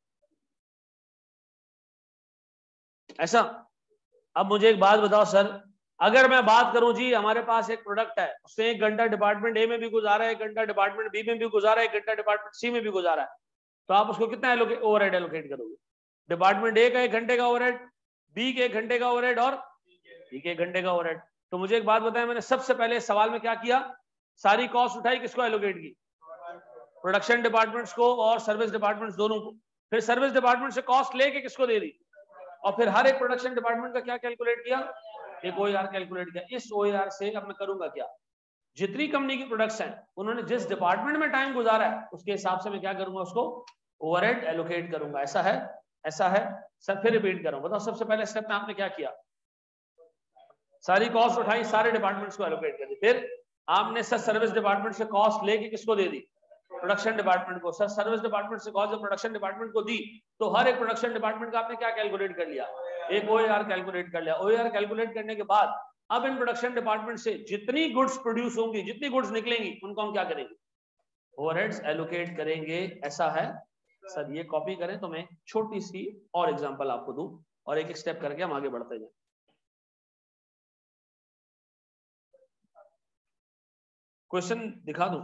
ऐसा। अब मुझे एक बात बताओ सर, अगर मैं बात करूं जी हमारे पास एक प्रोडक्ट है, उसने 1 घंटा डिपार्टमेंट ए में भी गुजारा है, 1 घंटा डिपार्टमेंट बी में भी गुजारा है, 1 घंटा डिपार्टमेंट सी में भी गुजारा है, तो आप उसको कितना ओवरहेड एलोकेट करोगे? डिपार्टमेंट ए का 1 घंटे का ओवरहेड, बी के 1 घंटे का ओवरहेड और सी के 1 घंटे का ओवरहेड। तो मुझे एक बात बताएं, मैंने सबसे पहले सवाल में क्या किया, सारी कॉस्ट उठाई, किसको एलोकेट की? प्रोडक्शन डिपार्टमेंट्स को और सर्विस डिपार्टमेंट्स दोनों को। फिर सर्विस डिपार्टमेंट से कॉस्ट लेके किसको दे दी? और फिर हर एक प्रोडक्शन डिपार्टमेंट का क्या कैलकुलेट किया? एक OAR कैलकुलेट किया। इस OAR से अब मैं करूंगा क्या, जितनी कंपनी की प्रोडक्ट्स हैं उन्होंने जिस डिपार्टमेंट में टाइम गुजारा है उसके हिसाब से मैं क्या करूंगा, उसको ओवरहेड एलोकेट करूंगा। ऐसा है? ऐसा है सर। फिर रिपीट करूं, बताओ सबसे पहले स्टेप में आपने क्या किया, सारी कॉस्ट उठाई, सारे डिपार्टमेंट्स को एलोकेट कर दी। फिर आपने सर सर्विस डिपार्टमेंट से कॉस्ट लेके किसको दे दी? प्रोडक्शन डिपार्टमेंट को। सर सर्विस डिपार्टमेंट से कॉस्ट जब प्रोडक्शन डिपार्टमेंट को दी तो हर एक प्रोडक्शन डिपार्टमेंट का आपने क्या कैलकुलेट कर लिया? एक OAR कैलकुलेट कर लिया। OAR कैलकुलेट करने के बाद अब इन प्रोडक्शन डिपार्टमेंट से जितनी गुड्स प्रोड्यूस होंगी, जितनी गुड्स निकलेंगी, उनको हम क्या करेंगे? ओवरहेड्स एलोकेट करेंगे। ऐसा है सर। ये कॉपी करें तो मैं छोटी सी और एग्जांपल आपको दूं और एक एक स्टेप करके हम आगे बढ़ते जाएं। क्वेश्चन दिखा दूं?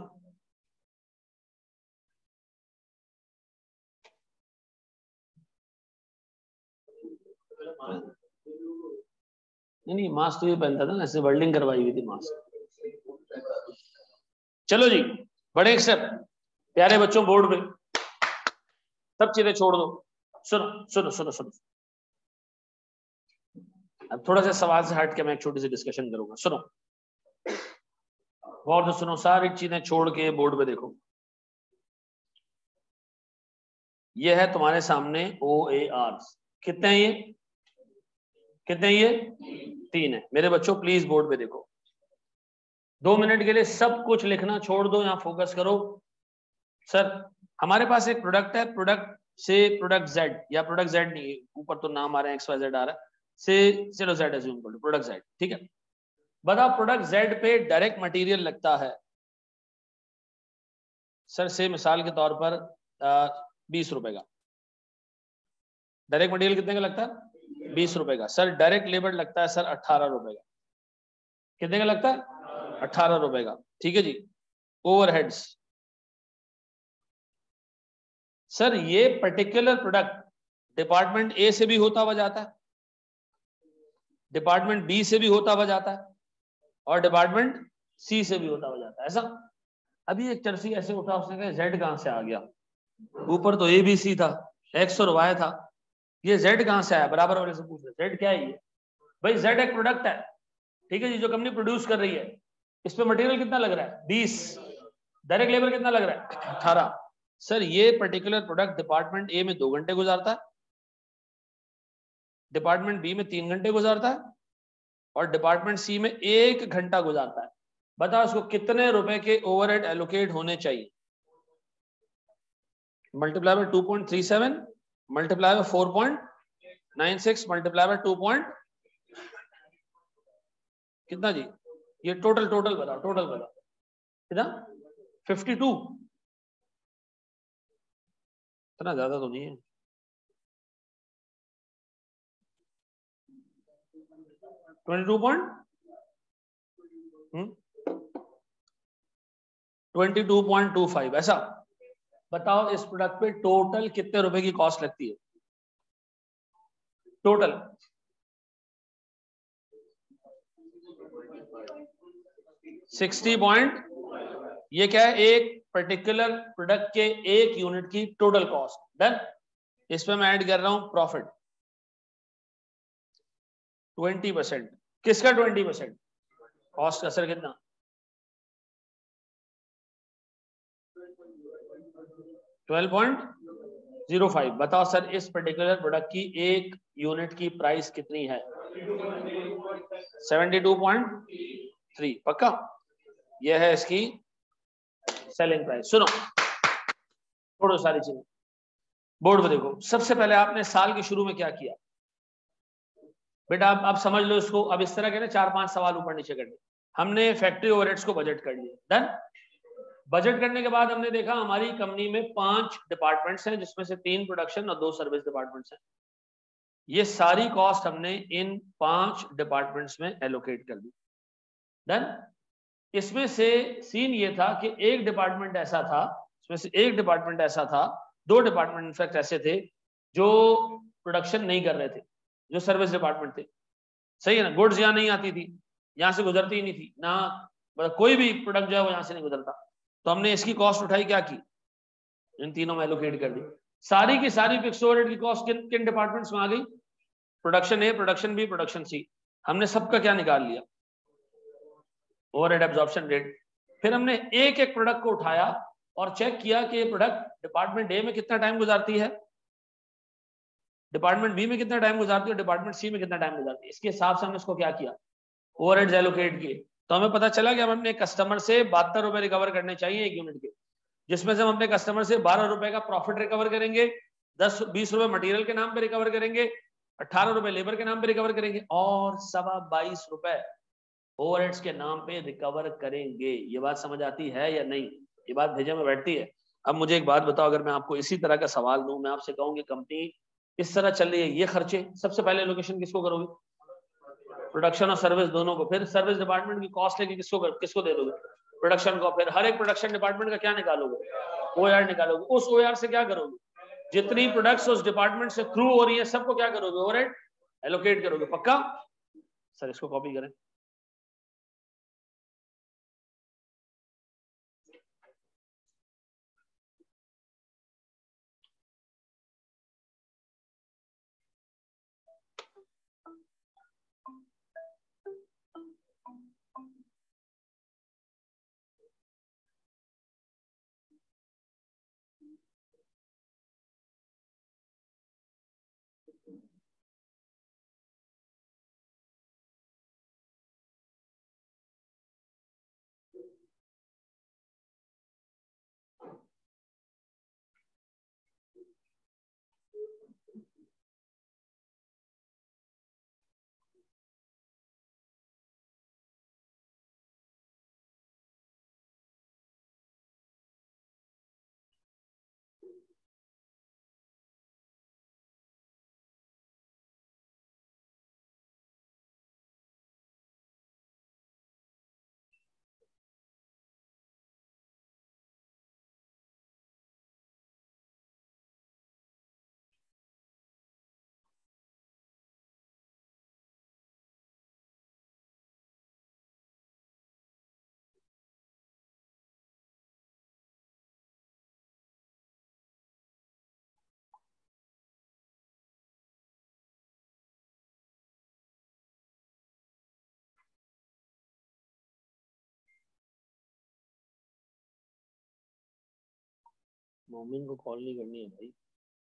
नहीं, मास्क तो ये पहनता था ना, ऐसे वेल्डिंग करवाई हुई थी मास्क। चलो जी, बड़े एक स्टेप। प्यारे बच्चों, बोर्ड पे सब चीजें छोड़ दो। सुनो सुनो सुनो सुनो, अब थोड़ा सा सवाल से हट के मैं एक छोटी सी डिस्कशन करूंगा। सुनो, गौर से सुनो, सारी चीजें छोड़ के बोर्ड पे देखो। ये है तुम्हारे सामने OAR। कितने हैं ये? कितने हैं ये? 3 है। मेरे बच्चों प्लीज बोर्ड पे देखो। 2 मिनट के लिए सब कुछ लिखना छोड़ दो, यहाँ फोकस करो। सर हमारे पास एक प्रोडक्ट है, प्रोडक्ट से प्रोडक्ट Z, या प्रोडक्ट Z नहीं, ऊपर तो नाम आ रहा है XYZ आ रहा है, से चलो Z एज्यूम कर लो, प्रोडक्ट Z। ठीक है, बताओ प्रोडक्ट Z पे डायरेक्ट मटेरियल लगता है सर, से मिसाल के तौर पर 20 रुपए का। डायरेक्ट मटेरियल कितने का लगता है? 20 रुपए का। सर डायरेक्ट लेबर लगता है सर 18 रुपए का। कितने का लगता है? 18 रुपए का। ठीक है जी। ओवरहेड्स सर, ये पर्टिकुलर प्रोडक्ट डिपार्टमेंट A से भी होता हुआ जाता है, डिपार्टमेंट B से भी होता हुआ जाता है, और डिपार्टमेंट C से भी होता हुआ जाता है। ऐसा? अभी एक चर्सी ऐसे उठा, उसने कहा Z कहां से आ गया? ऊपर तो ABC था, एक्स और वाई था, ये जेड कहां से आया, बराबर वाले से पूछ रहे जेड क्या है ये। भाई जेड एक प्रोडक्ट है, ठीक है जी, जो कंपनी प्रोड्यूस कर रही है। इस पे मटेरियल कितना लग रहा है 20, डायरेक्ट लेबर कितना लग रहा है 18। सर ये पर्टिकुलर प्रोडक्ट डिपार्टमेंट ए में 2 घंटे गुजारता है, डिपार्टमेंट बी में 3 घंटे गुजारता है, और डिपार्टमेंट सी में 1 घंटा गुजारता है। बताओ उसको कितने रुपए के ओवरहेड एलोकेट होने चाहिए। Multiply by 2.37 multiply by 4.96 multiply by 2 कितना जी, ये टोटल बताओ, टोटल बताओ कितना 52, इतना ज्यादा तो नहीं है। 22.25 ऐसा। बताओ इस प्रोडक्ट पे टोटल कितने रुपए की कॉस्ट लगती है टोटल। 60 पॉइंट, ये क्या है, एक पर्टिकुलर प्रोडक्ट के एक यूनिट की टोटल कॉस्ट। डन। इस पे मैं ऐड कर रहा हूं प्रॉफिट 20%। किसका 20%, कॉस्ट का। सर कितना 12.05। बताओ सर इस पर्टिकुलर प्रोडक्ट की एक यूनिट की प्राइस कितनी है 72.3। पक्का, यह है इसकी सेलिंग प्राइस। सुनो छोड़ो सारी चीजें, बोर्ड पे देखो। सबसे पहले आपने साल के शुरू में क्या किया बेटा, आप समझ लो इसको। अब इस तरह के ना 4-5 सवाल ऊपर नीचे करने। हमने फैक्ट्री ओवरहेड्स को बजट कर लिया। डन। बजट करने के बाद हमने देखा हमारी कंपनी में 5 डिपार्टमेंट्स हैं, जिसमें से 3 प्रोडक्शन और 2 सर्विस डिपार्टमेंट्स हैं। ये सारी कॉस्ट हमने इन 5 डिपार्टमेंट्स में एलोकेट कर दी। डन। इसमें से सीन ये था कि एक डिपार्टमेंट ऐसा था, इसमें से एक डिपार्टमेंट ऐसा था, 2 डिपार्टमेंट इनफैक्ट ऐसे थे जो प्रोडक्शन नहीं कर रहे थे, जो सर्विस डिपार्टमेंट थे। सही है ना, गुड्स यहाँ नहीं आती थी, यहाँ से गुजरती ही नहीं थी ना, मतलब कोई भी प्रोडक्ट जो है वो यहाँ से नहीं गुजरता। तो हमने इसकी कॉस्ट उठाई, क्या की, इन तीनों में एलोकेट कर दी। सारी की सारी फिक्स ओवरहेड की कॉस्ट किन किन डिपार्टमेंट्स में आ गई, production A, production B, production C. हमने सबका क्या निकाल लिया, ओवरहेड एब्जॉर्प्शन रेट। फिर हमने एक एक प्रोडक्ट को उठाया और चेक किया कि ये प्रोडक्ट डिपार्टमेंट ए में कितना टाइम गुजारती है, डिपार्टमेंट बी में कितना टाइम गुजारती है, डिपार्टमेंट सी में कितना टाइम गुजारती है। इसके हिसाब से हमने इसको क्या किया, ओवरहेड्स एलोकेट किए। तो हमें पता चला कि हम अपने कस्टमर से 72 रुपए रिकवर करने चाहिए एक यूनिट के, जिसमें से हम अपने कस्टमर से 12 रुपए का प्रॉफिट रिकवर करेंगे, 10-20 रुपए मटेरियल के नाम पे रिकवर करेंगे, 18 रुपए लेबर के नाम पे रिकवर करेंगे, और 22.25 रुपए ओवरहेड्स के नाम पे रिकवर करेंगे। ये बात समझ आती है या नहीं, ये बात भेजे में बैठती है। अब मुझे एक बात बताओ, अगर मैं आपको इसी तरह का सवाल दूं, मैं आपसे कहूँ कि कंपनी इस तरह चल रही है, ये खर्चे सबसे पहले लोकेशन किसको करोगे, प्रोडक्शन और सर्विस दोनों को। फिर सर्विस डिपार्टमेंट की कॉस्ट लेके किसको दे दोगे, प्रोडक्शन को। फिर हर एक प्रोडक्शन डिपार्टमेंट का क्या निकालोगे, ओआर निकालोगे। उस ओआर से क्या करोगे, जितनी प्रोडक्ट्स उस डिपार्टमेंट से थ्रू हो रही है सबको क्या करोगे, ओवरहेड एलोकेट करोगे। पक्का। सर इसको कॉपी करें। मोमिन को कॉल नहीं करनी है भाई।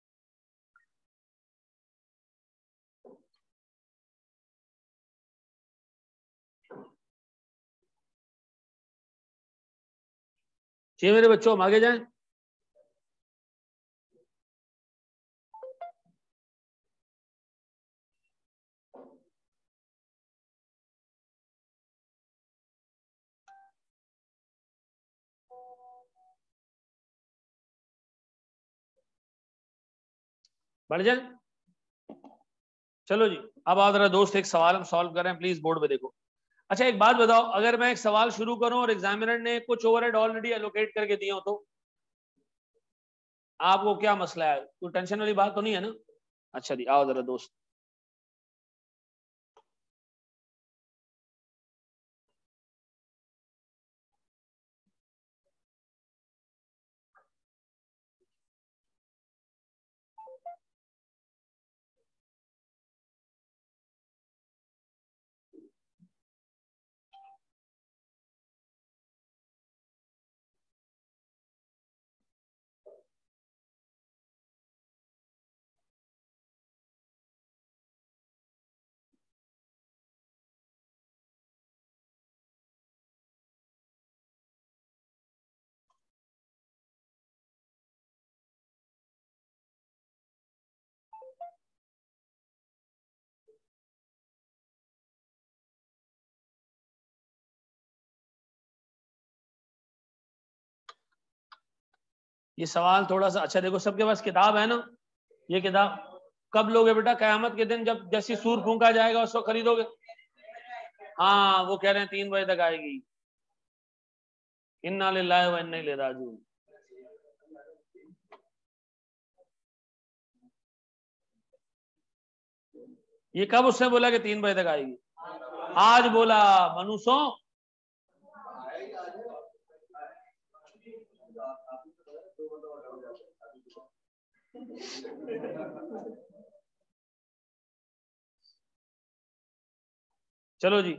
चलिए मेरे बच्चों हम आगे जाएं। बढ़ जाए। चलो जी, अब आप जरा दोस्त एक सवाल हम सॉल्व करें, प्लीज बोर्ड पे देखो। अच्छा एक बात बताओ, अगर मैं एक सवाल शुरू करूं और एग्जामिनर ने कुछ ओवरहेड ऑलरेडी एलोकेट करके दिए हो तो आपको क्या मसला है? कोई टेंशन वाली बात तो नहीं है ना? अच्छा जी, आओ जरा दोस्त। ये सवाल थोड़ा सा अच्छा देखो, सबके पास किताब है ना? ये किताब कब लोगे बेटा? कयामत के दिन जब जैसी सूर फूंका जाएगा उसको खरीदोगे? हाँ वो कह रहे हैं 3 बजे तक आएगी। इन्ना लिल्लाहि व इन्ना इलैहि राजिऊन। ये कब उसने बोला कि 3 बजे तक आएगी? आज बोला मनुष्यों। चलो जी,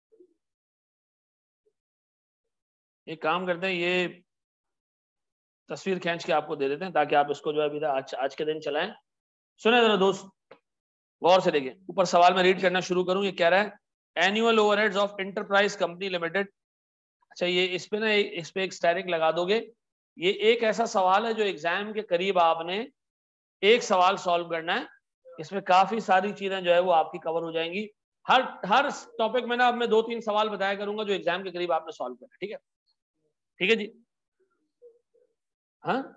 एक काम करते हैं, ये तस्वीर खींच के आपको दे देते हैं ताकि आप इसको जो है अभी आज के दिन चलाएं। सुने जरा दोस्त, गौर से देखिए, ऊपर सवाल में रीड करना शुरू करूं। ये कह रहा है annual overheads of enterprise company limited. अच्छा ये इस पे ना, इस पे एक स्टैरिक लगा दोगे। ये एक ऐसा सवाल है जो एग्जाम के करीब आपने एक सवाल सॉल्व करना है। इसमें काफी सारी चीजें जो है वो आपकी कवर हो जाएंगी। हर टॉपिक में ना अब मैं 2-3 सवाल बताया करूंगा जो एग्जाम के करीब आपने सॉल्व करना है। ठीक है? ठीक है जी। हाँ,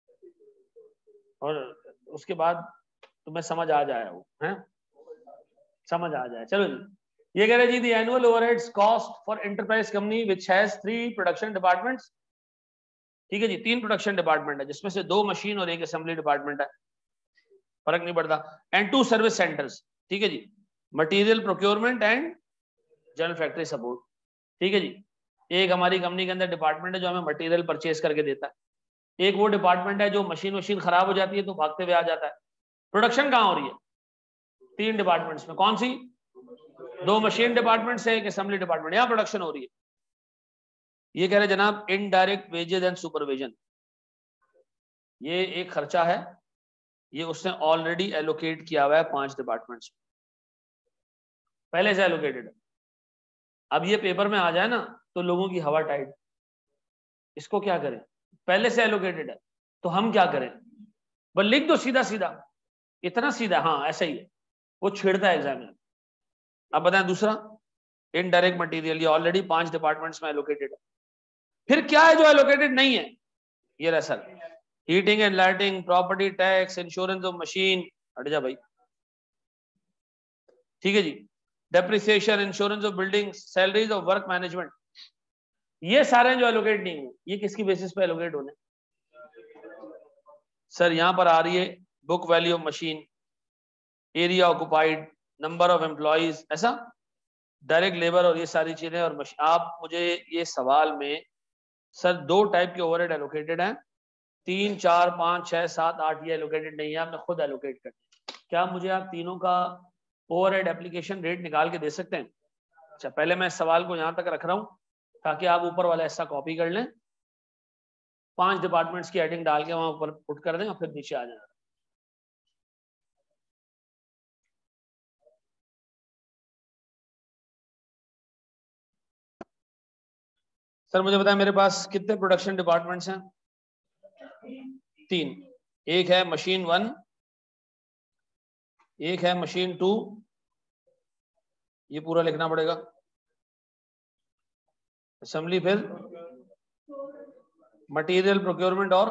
और उसके बाद तुम्हें समझ आ जाए वो है, समझ आ जाए। चलो जी, ये कह रहे जी the annual overheads cost for enterprise company which has 3 production departments. ठीक है जी, 3 प्रोडक्शन डिपार्टमेंट है जिसमें से 2 मशीन और 1 असेंबली डिपार्टमेंट है, फर्क नहीं पड़ता। And 2 service centres. ठीक है जी, material procurement and general factory support. ठीक है जी, एक हमारी कंपनी के अंदर डिपार्टमेंट है जो हमें मटेरियल परचेज करके देता है। एक वो डिपार्टमेंट है जो मशीन खराब हो जाती है तो भागते हुए आ जाता है। प्रोडक्शन कहाँ हो रही है? 3 डिपार्टमेंट्स में। कौन सी? 2 मशीन डिपार्टमेंट से, एक असेंबली डिपार्टमेंट। यहाँ प्रोडक्शन हो रही है। ये कह रहे जनाब इनडायरेक्ट वेजेस एंड सुपरविजन, ये एक खर्चा है, ये उसने ऑलरेडी एलोकेट किया हुआ है 5 डिपार्टमेंट्स में, पहले से एलोकेटेड है। अब ये पेपर में आ जाए ना तो लोगों की हवा टाइट, इसको क्या करें? पहले से एलोकेटेड है तो हम क्या करें? बस लिख दो सीधा सीधा, इतना सीधा, हाँ ऐसा ही है, वो छेड़ता है एग्जामिनर। अब बताएं दूसरा, इनडायरेक्ट मटेरियल, ये ऑलरेडी 5 डिपार्टमेंट्स में एलोकेटेड है। फिर क्या है जो एलोकेटेड नहीं है? ये रहा sir, heating and lighting, property tax, insurance of machine. हट जा भाई। ठीक है जी, depreciation, insurance of building, salaries of work management, ये सारे जो एलोकेट नहीं हुए, ये किसकी बेसिस पे एलोकेट होने? सर यहां पर आ रही है book value of machine, area occupied, number of employees, ऐसा डायरेक्ट लेबर और ये सारी चीजें। और आप मुझे ये सवाल में सर 2 टाइप के ओवरहेड एलोकेटेड हैं, 3, 4, 5, 6, 7, 8 ये एलोकेटेड नहीं है, आपने खुद एलोकेट करना। क्या मुझे आप तीनों का ओवरहेड एप्लीकेशन रेट निकाल के दे सकते हैं? अच्छा पहले मैं इस सवाल को यहां तक रख रहा हूं ताकि आप ऊपर वाला हिस्सा कॉपी कर लें। 5 डिपार्टमेंट्स की हेडिंग डाल के वहां ऊपर पुट कर दें और फिर नीचे आ जाना। सर मुझे बताएं मेरे पास कितने प्रोडक्शन डिपार्टमेंट्स हैं? 3। एक है मशीन 1, एक है मशीन 2, ये पूरा लिखना पड़ेगा, असेंबली, फिर मटेरियल प्रोक्योरमेंट और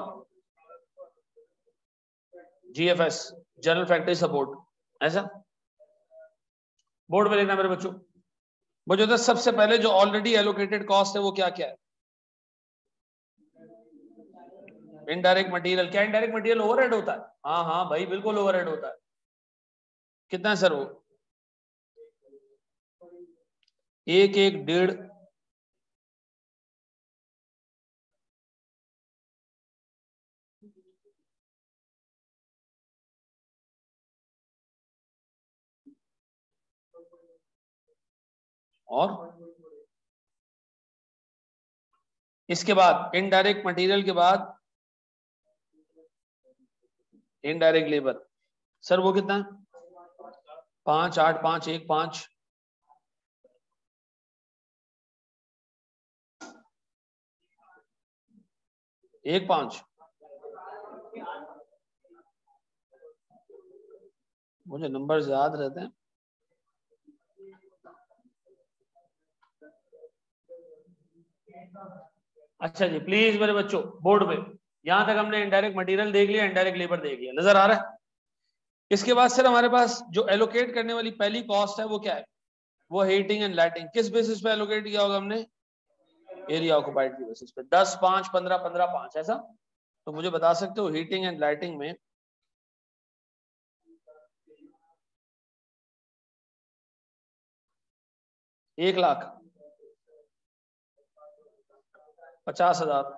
जीएफएस, जनरल फैक्ट्री सपोर्ट। ऐसा बोर्ड पे लिखना मेरे बच्चों। मुझे तो सबसे पहले जो ऑलरेडी एलोकेटेड कॉस्ट है वो क्या क्या है? Indirect material. क्या इनडायरेक्ट मटेरियल ओवरहेड होता है? हाँ हाँ भाई बिल्कुल ओवरहेड होता है। कितना है सर वो? 1, 1, 1.5। और इसके बाद इनडायरेक्ट मटेरियल के बाद इनडायरेक्ट लेबर, सर वो कितना है? 5, 8, 5, 1, 5। एक 5। मुझे नंबर याद रहते हैं। अच्छा जी, प्लीज मेरे बच्चों बोर्ड पे, यहां तक हमने इनडायरेक्ट मटेरियल देख लिया, इनडायरेक्ट लेबर देख लिया, नजर आ रहा है? इसके बाद सर हमारे पास जो एलोकेट करने वाली पहली कॉस्ट है वो क्या है? वो हीटिंग एंड लाइटिंग। किस बेसिस पे एलोकेट किया होगा हमने? एरिया ऑक्युपाइड की बेसिस पे। 10, 5, 15, 15, 5, ऐसा? तो मुझे बता सकते हो हीटिंग एंड लाइटिंग में 1,00,000, 50,000,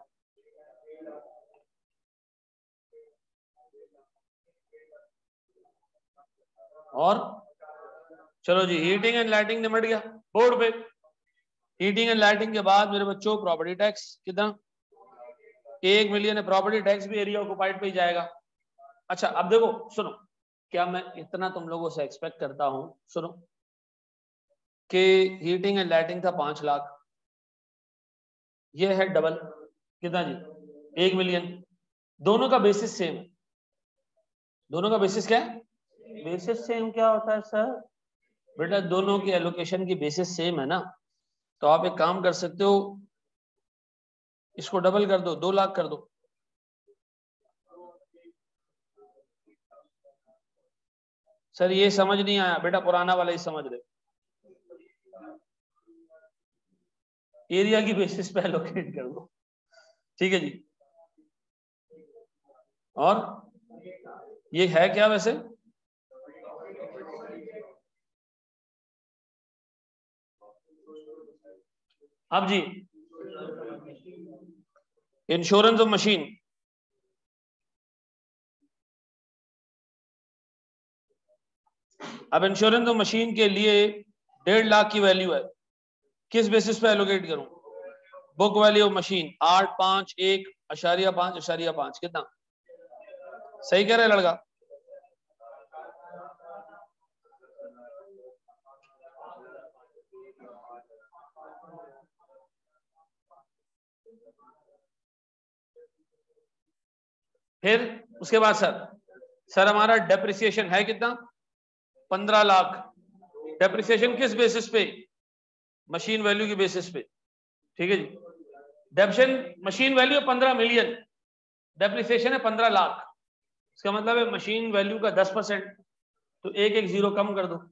और चलो जी हीटिंग एंड लाइटिंग निमट गया बोर्ड पे। हीटिंग एंड लाइटिंग के बाद मेरे बच्चों प्रॉपर्टी टैक्स कितना? 1 मिलियन है। प्रॉपर्टी टैक्स भी एरिया ऑक्युपाइड पे ही जाएगा। अच्छा अब देखो सुनो, क्या मैं इतना तुम लोगों से एक्सपेक्ट करता हूं, सुनो, कि हीटिंग एंड लाइटिंग था 5 लाख, ये है डबल, कितना जी? 1 मिलियन। दोनों का बेसिस सेम है। दोनों का बेसिस क्या है? बेसिस सेम क्या होता है सर? बेटा दोनों की एलोकेशन की बेसिस सेम है ना, तो आप एक काम कर सकते हो, इसको डबल कर दो, 2 लाख कर दो। सर ये समझ नहीं आया बेटा, पुराना वाला ही समझ रहे। एरिया की बेसिस पे एलोकेट कर दो, ठीक है जी। और ये है क्या वैसे? अब जी इंश्योरेंस ऑफ मशीन, अब इंश्योरेंस ऑफ मशीन के लिए 1.5 लाख की वैल्यू है। किस बेसिस पे एलोकेट करूं? बुक वैल्यू ऑफ मशीन 851.5 कितना? सही कह रहे लड़का? फिर उसके बाद सर हमारा डेप्रिसिएशन है कितना? 15 लाख। डेप्रिसिएशन किस बेसिस पे? मशीन वैल्यू की बेसिस पे, ठीक है जी। Depreciation machine value 15 million, depreciation है 15 लाख। इसका मतलब है मशीन वैल्यू का 10%, तो एक एक जीरो कम कर दो।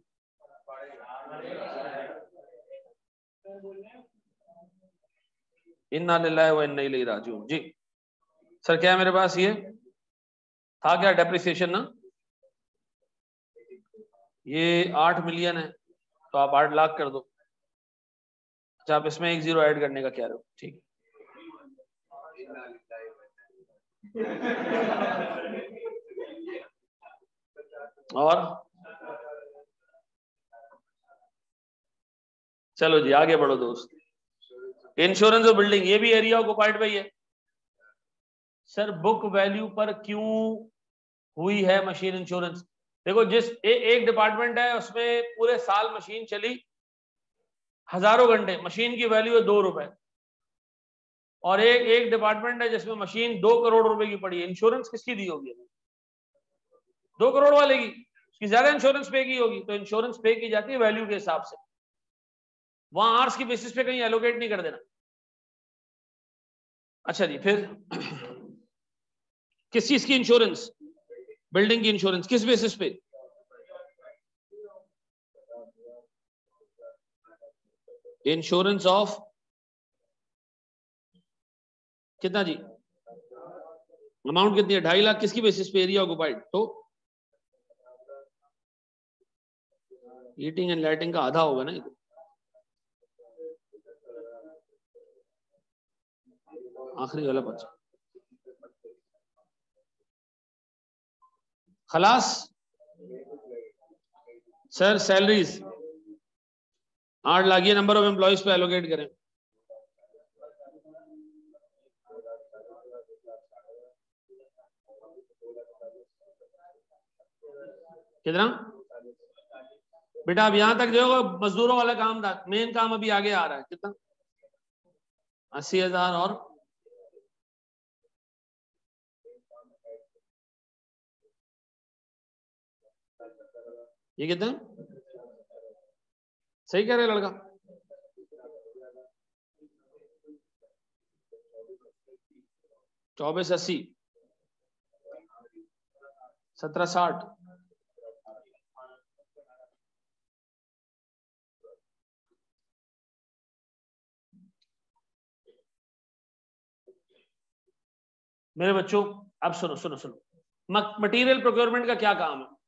इन्ना लिल्लाहि व इन्ना इलैहि राजिऊन जी। सर क्या है मेरे पास? ये था क्या डेप्रिसिएशन ना, ये 8 मिलियन है, तो आप 8 लाख कर दो। अच्छा आप इसमें एक जीरो ऐड करने का कह रहे हो, ठीक। और चलो जी आगे बढ़ो दोस्त। इंश्योरेंस और बिल्डिंग, ये भी एरिया ऑक्युपाइड पे ही है। सर बुक वैल्यू पर क्यों हुई है मशीन इंश्योरेंस? देखो जिस एक डिपार्टमेंट है उसमें पूरे साल मशीन चली हजारों घंटे, मशीन की वैल्यू है 2 रुपए, और एक डिपार्टमेंट है जिसमें मशीन 2 करोड़ रुपए की पड़ी है, इंश्योरेंस किसकी दी होगी? 2 करोड़ वाले की, उसकी ज्यादा इंश्योरेंस पे की होगी। तो इंश्योरेंस पे की जाती है वैल्यू के हिसाब से, वहां आर्स की बेसिस पे कहीं एलोकेट नहीं कर देना। अच्छा जी, फिर किस चीज की इंश्योरेंस? बिल्डिंग की इंश्योरेंस, किस बेसिस पे? इंश्योरेंस ऑफ कितना जी? अमाउंट कितनी है? 2.5 लाख। किसकी बेसिस पे? Area occupied. तो हीटिंग एंड लाइटिंग का आधा होगा ना ये तो। आखिरी वाला बचा खलास। सर सैलरीज 8 लाख, ये नंबर ऑफ एम्प्लॉइज पे एलोकेट करें। कितना बेटा? अब यहां तक जो मजदूरों वाला काम था, मेन काम अभी आगे आ रहा है। कितना? 80,000 और ये कितना? सही कह रहे लड़का। 2480, 1760। मेरे बच्चों अब सुनो सुनो सुनो, मटेरियल प्रोक्योरमेंट का क्या काम है?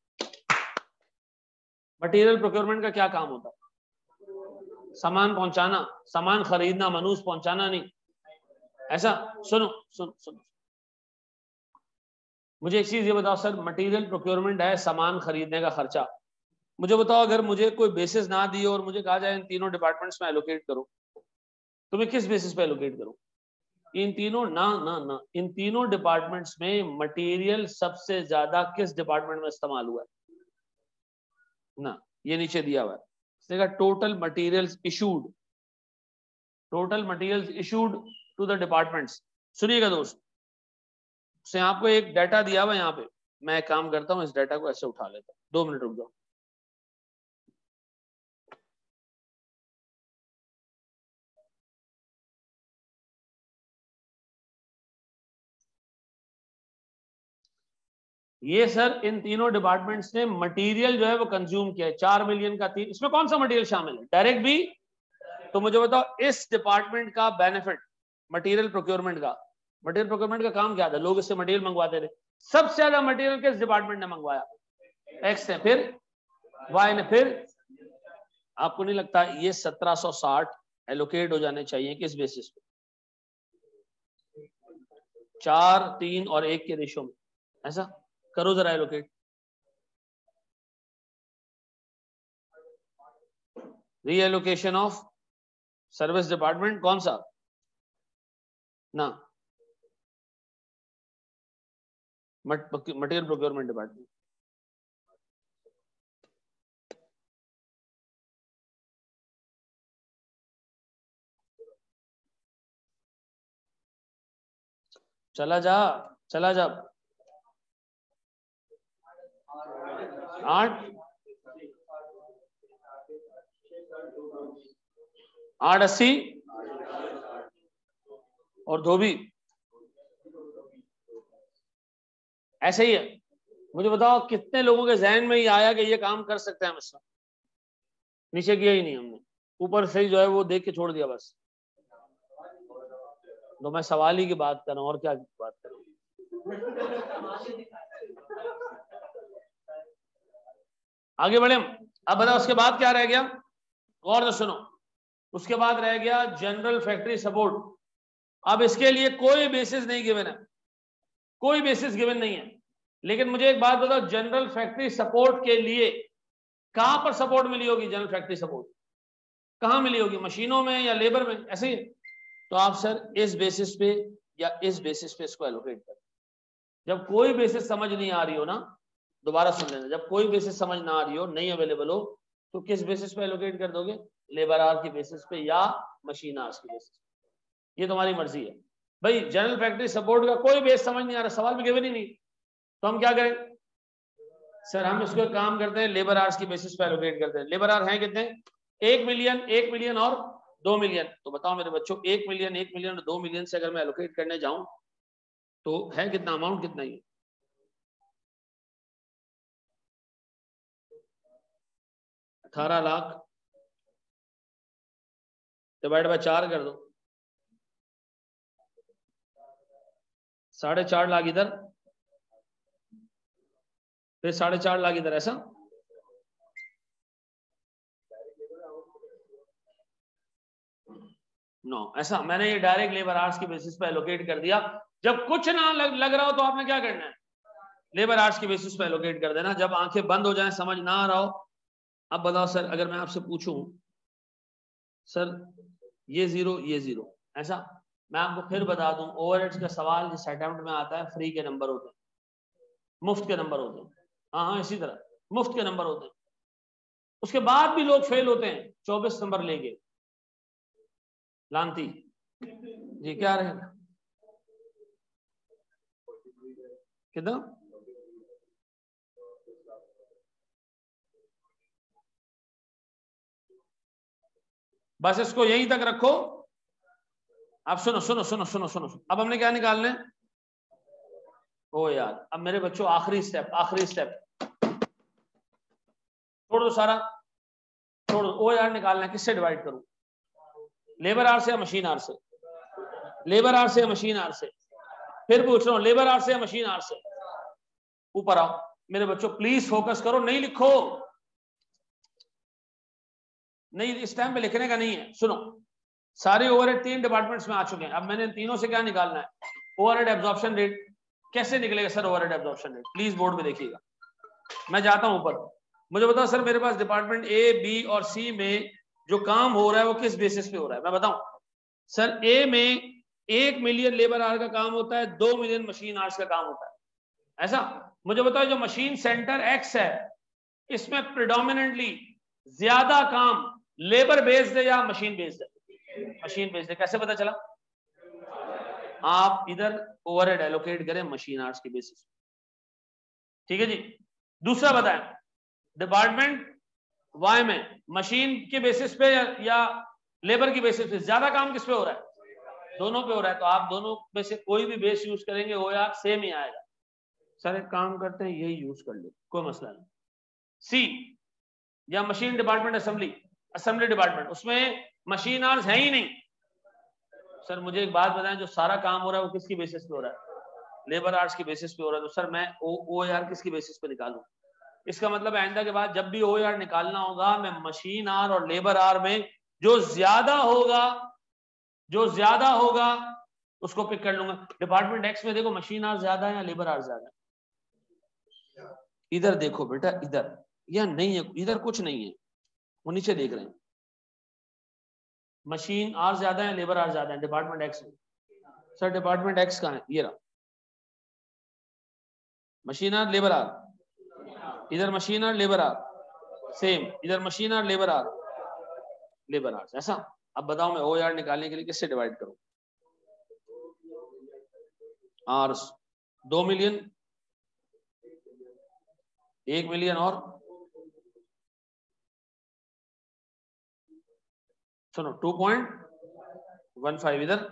मटेरियल प्रोक्योरमेंट का क्या काम होता है? सामान पहुंचाना, सामान खरीदना, मनुष्य पहुंचाना नहीं। ऐसा सुनो सुनो सुनो, मुझे एक चीज ये बताओ सर, मटेरियल प्रोक्योरमेंट है सामान खरीदने का खर्चा। मुझे बताओ अगर मुझे कोई बेसिस ना दिए और मुझे कहा जाए इन तीनों डिपार्टमेंट्स में एलोकेट करो, तो मैं किस बेसिस पे एलोकेट करूं? इन तीनों ना ना ना इन तीनों डिपार्टमेंट्स में मटेरियल सबसे ज्यादा किस डिपार्टमेंट में इस्तेमाल हुआ है? ना, ये नीचे दिया हुआ है, इसने कहा total materials issued, total materials issued to the departments. सुनिएगा दोस्त, से आपको एक डाटा दिया हुआ है यहाँ पे, मैं एक काम करता हूँ, इस डाटा को ऐसे उठा लेता हूँ। 2 मिनट रुक जाओ। ये सर इन तीनों डिपार्टमेंट्स ने मटेरियल जो है वो कंज्यूम किया है 4 मिलियन का। इसमें कौन सा मटेरियल शामिल है? डायरेक्ट भी। तो मुझे बताओ इस डिपार्टमेंट का बेनिफिट मटेरियल प्रोक्योरमेंट का, मटेरियल प्रोक्योरमेंट का काम क्या था? लोग इससे मटेरियल मंगवाते थे। सबसे ज्यादा मटेरियल किस डिपार्टमेंट ने मंगवाया? एक्स ने। फिर वाई ने। फिर आपको नहीं लगता ये 1760 एलोकेट हो जाने चाहिए किस बेसिस पे? 4, 3 और 1 के रेशो में। ऐसा करो जरा allocate. Reallocation of service department कौन सा? ना, मटेरियल प्रोक्योरमेंट डिपार्टमेंट। चला जा, चला जा। 8, 880 और धोबी ऐसे ही है। मुझे बताओ कितने लोगों के जहन में ये आया कि ये काम कर सकते हैं हम इसमें? नीचे किया ही नहीं हमने, ऊपर से ही जो है वो देख के छोड़ दिया बस। तो मैं सवाल ही की बात कर रहा हूँ, और क्या बात कर रहा हूँ। आगे बढ़े अब बताओ उसके बाद क्या रह गया? गौर से सुनो, उसके बाद रह गया जनरल फैक्ट्री सपोर्ट। अब इसके लिए कोई बेसिस नहीं गिवन है, कोई बेसिस गिवन नहीं है। लेकिन मुझे एक बात बताओ, जनरल फैक्ट्री सपोर्ट के लिए कहां पर सपोर्ट मिली होगी? जनरल फैक्ट्री सपोर्ट कहां मिली होगी? मशीनों में या लेबर में? ऐसे ही। तो आप सर इस बेसिस पे या इस बेसिस पे इसको एलोकेट कर। जब कोई बेसिस समझ नहीं आ रही हो ना, दोबारा सुन लेना, जब कोई बेसिस समझ ना आ रही हो, नहीं अवेलेबल हो, तो किस बेसिस पे एलोकेट कर दोगे? लेबर आवर की बेसिस पे या मशीन आवर्स की बेसिस पे, ये तुम्हारी मर्जी है भाई। जनरल फैक्ट्री सपोर्ट का कोई बेस समझ नहीं आ रहा, सवाल में गिवन ही नहीं, तो हम क्या करें? सर हम इसको काम करते हैं, लेबर आवर्स की बेसिस पे एलोकेट करते हैं। लेबर आवर हैं कितने? 1 मिलियन, 1 मिलियन और 2 मिलियन। तो बताओ मेरे बच्चों, 1 मिलियन, 1 मिलियन और 2 मिलियन से अगर मैं एलोकेट करने जाऊं तो है कितना? अमाउंट कितना ही? 18 लाख डिवाइड बाय 4 कर दो, 4.5 लाख इधर, फिर 4.5 लाख इधर, ऐसा? नो, ऐसा मैंने ये डायरेक्ट लेबर आवर्स की बेसिस पे एलोकेट कर दिया। जब कुछ ना लग रहा हो तो आपने क्या करना है? लेबर आवर्स की बेसिस पे एलोकेट कर देना। जब आंखें बंद हो जाएं, समझ ना आ रहा हो, अब बताओ सर, अगर मैं आपसे पूछूं सर ये जीरो, ये जीरो, ऐसा? मैं आपको फिर बता दूं, ओवरहेड्स का सवाल जिस अटेम्प्ट में आता है, फ्री के नंबर होते हैं, मुफ्त के नंबर होते हैं। हाँ, इसी तरह मुफ्त के नंबर होते हैं। उसके बाद भी लोग फेल होते हैं 24 नंबर लेके। लांती जी, क्या रहेगा? कितना? बस इसको यहीं तक रखो। अब सुनो सुनो सुनो सुनो सुनो, अब हमने क्या निकालना है? ओ यार, अब मेरे बच्चों आखिरी स्टेप, आखिरी स्टेप छोड़ दो सारा, छोड़ दो। ओ यार निकालना है, किससे डिवाइड करूं? लेबर आवर से या मशीन आवर से? लेबर आवर से या मशीन आवर से? फिर पूछ रहा हूं, लेबर आवर से या मशीन आवर से? ऊपर आओ मेरे बच्चों, प्लीज फोकस करो, नहीं लिखो, नहीं इस टाइम पे लिखने का नहीं है। सुनो, सारे ओवरहेड 3 डिपार्टमेंट्स में आ चुके हैं। अब मैंने तीनों से क्या निकालना है? Overhead absorption rate. कैसे निकलेगा सर overhead absorption rate? Please board पे देखिएगा, मैं जाता हूं ऊपर। मुझे बताओ सर, मेरे पास डिपार्टमेंट ए, बी और सी में जो काम हो रहा है वो किस बेसिस पे हो रहा है? मैं बताऊं सर, ए में 1 मिलियन लेबर आवर का काम होता है, 2 मिलियन मशीन आवर्स का काम होता है, ऐसा? मुझे बताओ जो मशीन सेंटर एक्स है, इसमें प्रिडोमिनेंटली ज्यादा काम लेबर बेस्ड है या मशीन बेस्ड है? मशीन बेस्ड है। कैसे पता चला? आप इधर ओवरहेड एलोकेट करें मशीन आवर्स की बेसिस, ठीक है जी। दूसरा बताएं, डिपार्टमेंट वाई में मशीन के बेसिस पे या लेबर की बेसिस पे ज्यादा काम किस पे हो रहा है? दोनों पे हो रहा है। तो आप दोनों में से कोई भी बेस यूज करेंगे वो यार सेम ही आएगा। सर एक काम करते हैं, यही यूज कर लो, कोई मसला नहीं। सी या machine department assembly, assembly department, उसमें मशीन आवर्स है ही नहीं। सर मुझे एक बात बताएं, जो सारा काम हो रहा है वो किसकी बेसिस पे हो रहा है? लेबर आवर्स की बेसिस पे हो रहा है। तो सर मैं ओ आर किसकी बेसिस पे निकालूं? इसका मतलब आइंदा के बाद जब भी ओ आर निकालना होगा, मैं मशीन आर और लेबर आर में जो ज्यादा होगा, जो ज्यादा होगा उसको पिक कर लूंगा। डिपार्टमेंट एक्स में देखो, मशीन आर ज्यादा है या लेबर आर ज्यादा है? इधर देखो बेटा, इधर या नहीं है, इधर कुछ नहीं है, वो नीचे देख रहे हैं। मशीन आर ज्यादा है, लेबर आर ज्यादा है डिपार्टमेंट एक्स में। सर डिपार्टमेंट एक्स कहां है? ये रहा, मशीन आर लेबर आर, इधर machine hour labour hour same, इधर machine hour labour hour, labour hour, ऐसा? अब बताओ मैं ओ आर निकालने के लिए किससे डिवाइड करूं? आर 2 मिलियन, 1 मिलियन और सुनो 2.15, इधर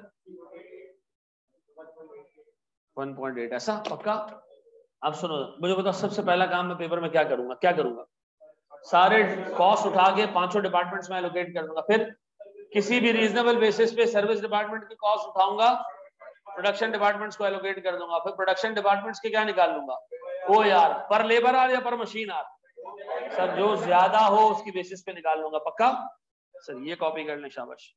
1.8, ऐसा पक्का? अब सुनो, मुझे बताओ सबसे पहला काम मैं पेपर में क्या करूंगा? क्या करूंगा? सारे कॉस्ट उठा के पांचों डिपार्टमेंट्स में एलोकेट कर दूंगा। फिर किसी भी रीजनेबल बेसिस पे सर्विस डिपार्टमेंट की कॉस्ट उठाऊंगा, प्रोडक्शन डिपार्टमेंट्स को एलोकेट कर दूंगा। फिर प्रोडक्शन डिपार्टमेंट्स के क्या निकाल लूंगा? ओ यार, पर लेबर आर या पर मशीन आर? सर जो ज्यादा हो उसकी बेसिस पे निकाल लूंगा, पक्का? सर ये कॉपी कर लें, शाबाश।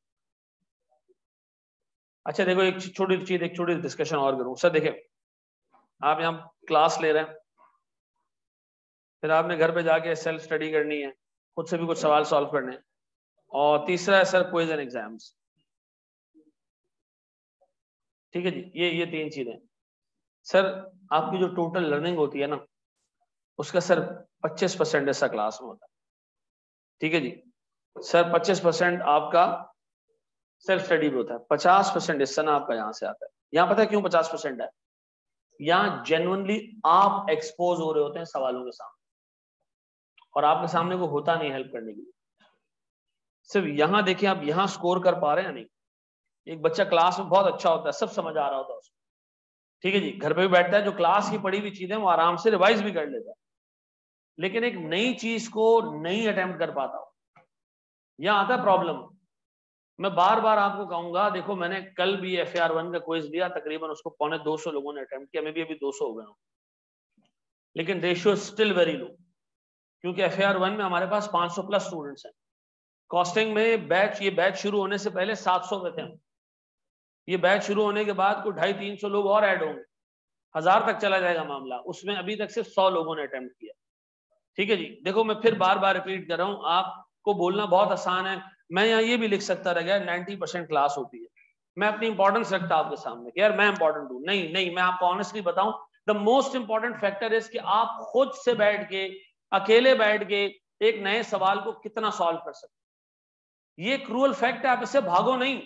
अच्छा देखो, एक छोटी चीज, एक छोटी डिस्कशन और करूं। सर देखिए, आप यहाँ क्लास ले रहे हैं, फिर आपने घर पे जाके सेल्फ स्टडी करनी है, खुद से भी कुछ सवाल सॉल्व करने हैं, और तीसरा है सर क्विज एंड एग्जाम्स। ठीक है जी, ये 3 चीजें। सर आपकी जो टोटल लर्निंग होती है ना, उसका सर 25% ऐसा क्लास में होता है। ठीक है जी सर, 25% आपका सेल्फ स्टडी में होता है, 50% हिस्सा ना आपका यहाँ से आता है। यहाँ पता है क्यों 50% है? यहाँ जेन्युइनली आप एक्सपोज हो रहे होते हैं सवालों के सामने, और आपके सामने को होता नहीं हेल्प करने के लिए। सिर्फ यहाँ देखिए, आप यहाँ स्कोर कर पा रहे हैं या नहीं। एक बच्चा क्लास में बहुत अच्छा होता है, सब समझ आ रहा होता है उसको, ठीक है जी, घर पे भी बैठता है, जो क्लास की पढ़ी हुई चीजें वो आराम से रिवाइज भी कर लेता है, लेकिन एक नई चीज को नहीं अटेम्प्ट कर पाता हूं, यहाँ आता है प्रॉब्लम। मैं बार बार आपको कहूंगा, देखो मैंने कल भी FAR1 का क्विज दिया, तकरीबन उसको 250 लोगों ने अटेम्प्ट किया, मैं भी अभी 200 हो गया हूं, लेकिन रेशियो स्टिल वेरी लो, क्योंकि FAR1 में हमारे पास 500 प्लस स्टूडेंट्स हैं। कॉस्टिंग में बैच, ये बैच शुरू होने से पहले 700 पे थे हम, ये बैच शुरू होने के बाद कोई 250-300 लोग और ऐड होंगे, 1000 तक चला जाएगा मामला। उसमें अभी तक सिर्फ 100 लोगों ने अटेम्प्ट किया। ठीक है जी, देखो मैं फिर बार बार रिपीट कर रहा हूं, आपको बोलना बहुत आसान है, मैं यहाँ ये भी लिख सकता रह गया 90% क्लास होती है, मैं अपनी इंपॉर्टेंस रखता आपके सामने कि यार मैं इंपॉर्टेंट हूं। नहीं नहीं, मैं आपको ऑनेस्टली बताऊं, the most important factor is कि आप खुद से बैठ के, अकेले बैठ के एक नए सवाल को कितना सॉल्व कर सकते। ये क्रूअल फैक्ट है, आप इससे भागो नहीं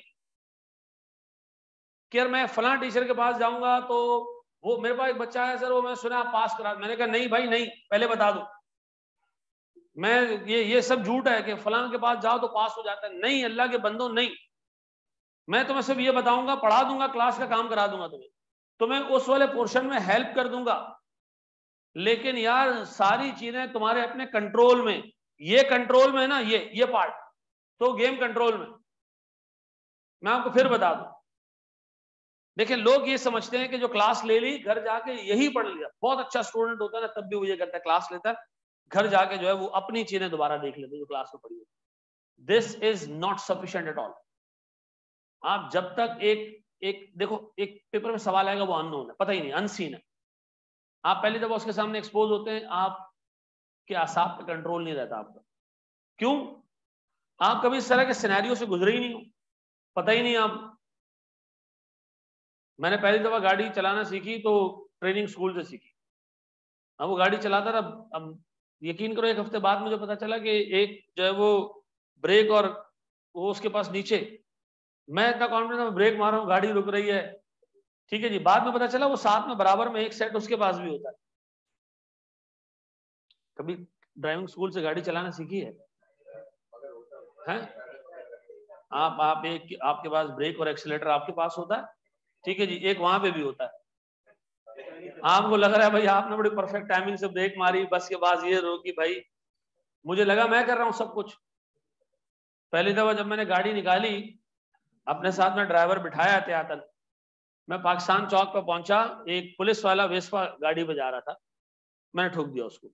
कि यार मैं फलां टीचर के पास जाऊंगा तो वो, मेरे पास एक बच्चा है सर, वो मैं सुना आप पास करा, मैंने कहा नहीं भाई नहीं, पहले बता दो, मैं ये सब झूठ है कि फलां के पास जाओ तो पास हो जाता है। नहीं अल्लाह के बंदो, नहीं, मैं तुम्हें सिर्फ ये बताऊंगा, पढ़ा दूंगा, क्लास का काम करा दूंगा, तुम्हें उस वाले पोर्शन में हेल्प कर दूंगा, लेकिन यार सारी चीजें तुम्हारे अपने कंट्रोल में, ये कंट्रोल में ना, ये पार्ट तो गेम कंट्रोल में। मैं आपको फिर बता दूं, देखिए लोग ये समझते हैं कि जो क्लास ले ली घर जाके यही पढ़ लिया, बहुत अच्छा स्टूडेंट होता है ना तब भी वो ये करता है, क्लास लेता है, घर जाके जो है वो अपनी चीजें दोबारा देख लेते हैं जो क्लास में पढ़ी होती। This is not sufficient at all. आप जब तक एक देखो, एक पेपर में सवाल आएगा वो अननोन है, पता ही नहीं, अनसीन है, आप पहले जब उसके सामने एक्सपोज होते हैं, आपके आसाब पे कंट्रोल नहीं रहता आपका। क्यों? आप कभी इस तरह के सिनेरियो से गुजरे ही नहीं हो, पता ही नहीं आप। मैंने पहली दफा गाड़ी चलाना सीखी तो ट्रेनिंग स्कूल से सीखी, अब वो गाड़ी चलाता रहा, अब यकीन करो 1 हफ्ते बाद मुझे पता चला कि एक जो है वो ब्रेक और वो उसके पास नीचे, मैं इतना कॉन्फिडेंस में ब्रेक मार रहा हूँ, गाड़ी रुक रही है, ठीक है जी, बाद में पता चला वो साथ में बराबर में एक सेट उसके पास भी होता है। कभी ड्राइविंग स्कूल से गाड़ी चलाना सीखी है? हैं? आप एक, आपके पास ब्रेक और एक्सीलेटर आपके पास होता है, ठीक है जी, एक वहां पे भी होता है। आपको लग रहा है भाई आपने बड़ी परफेक्ट टाइमिंग से ब्रेक मारी, बस के बाद ये रोकी, भाई मुझे लगा मैं कर रहा हूं सब कुछ। पहली दफा जब मैंने गाड़ी निकाली, अपने साथ में ड्राइवर बिठाया एहतियातन, मैं पाकिस्तान चौक पर पहुंचा, एक पुलिस वाला वेस्पा गाड़ी बजा रहा था, मैंने ठोक दिया उसको,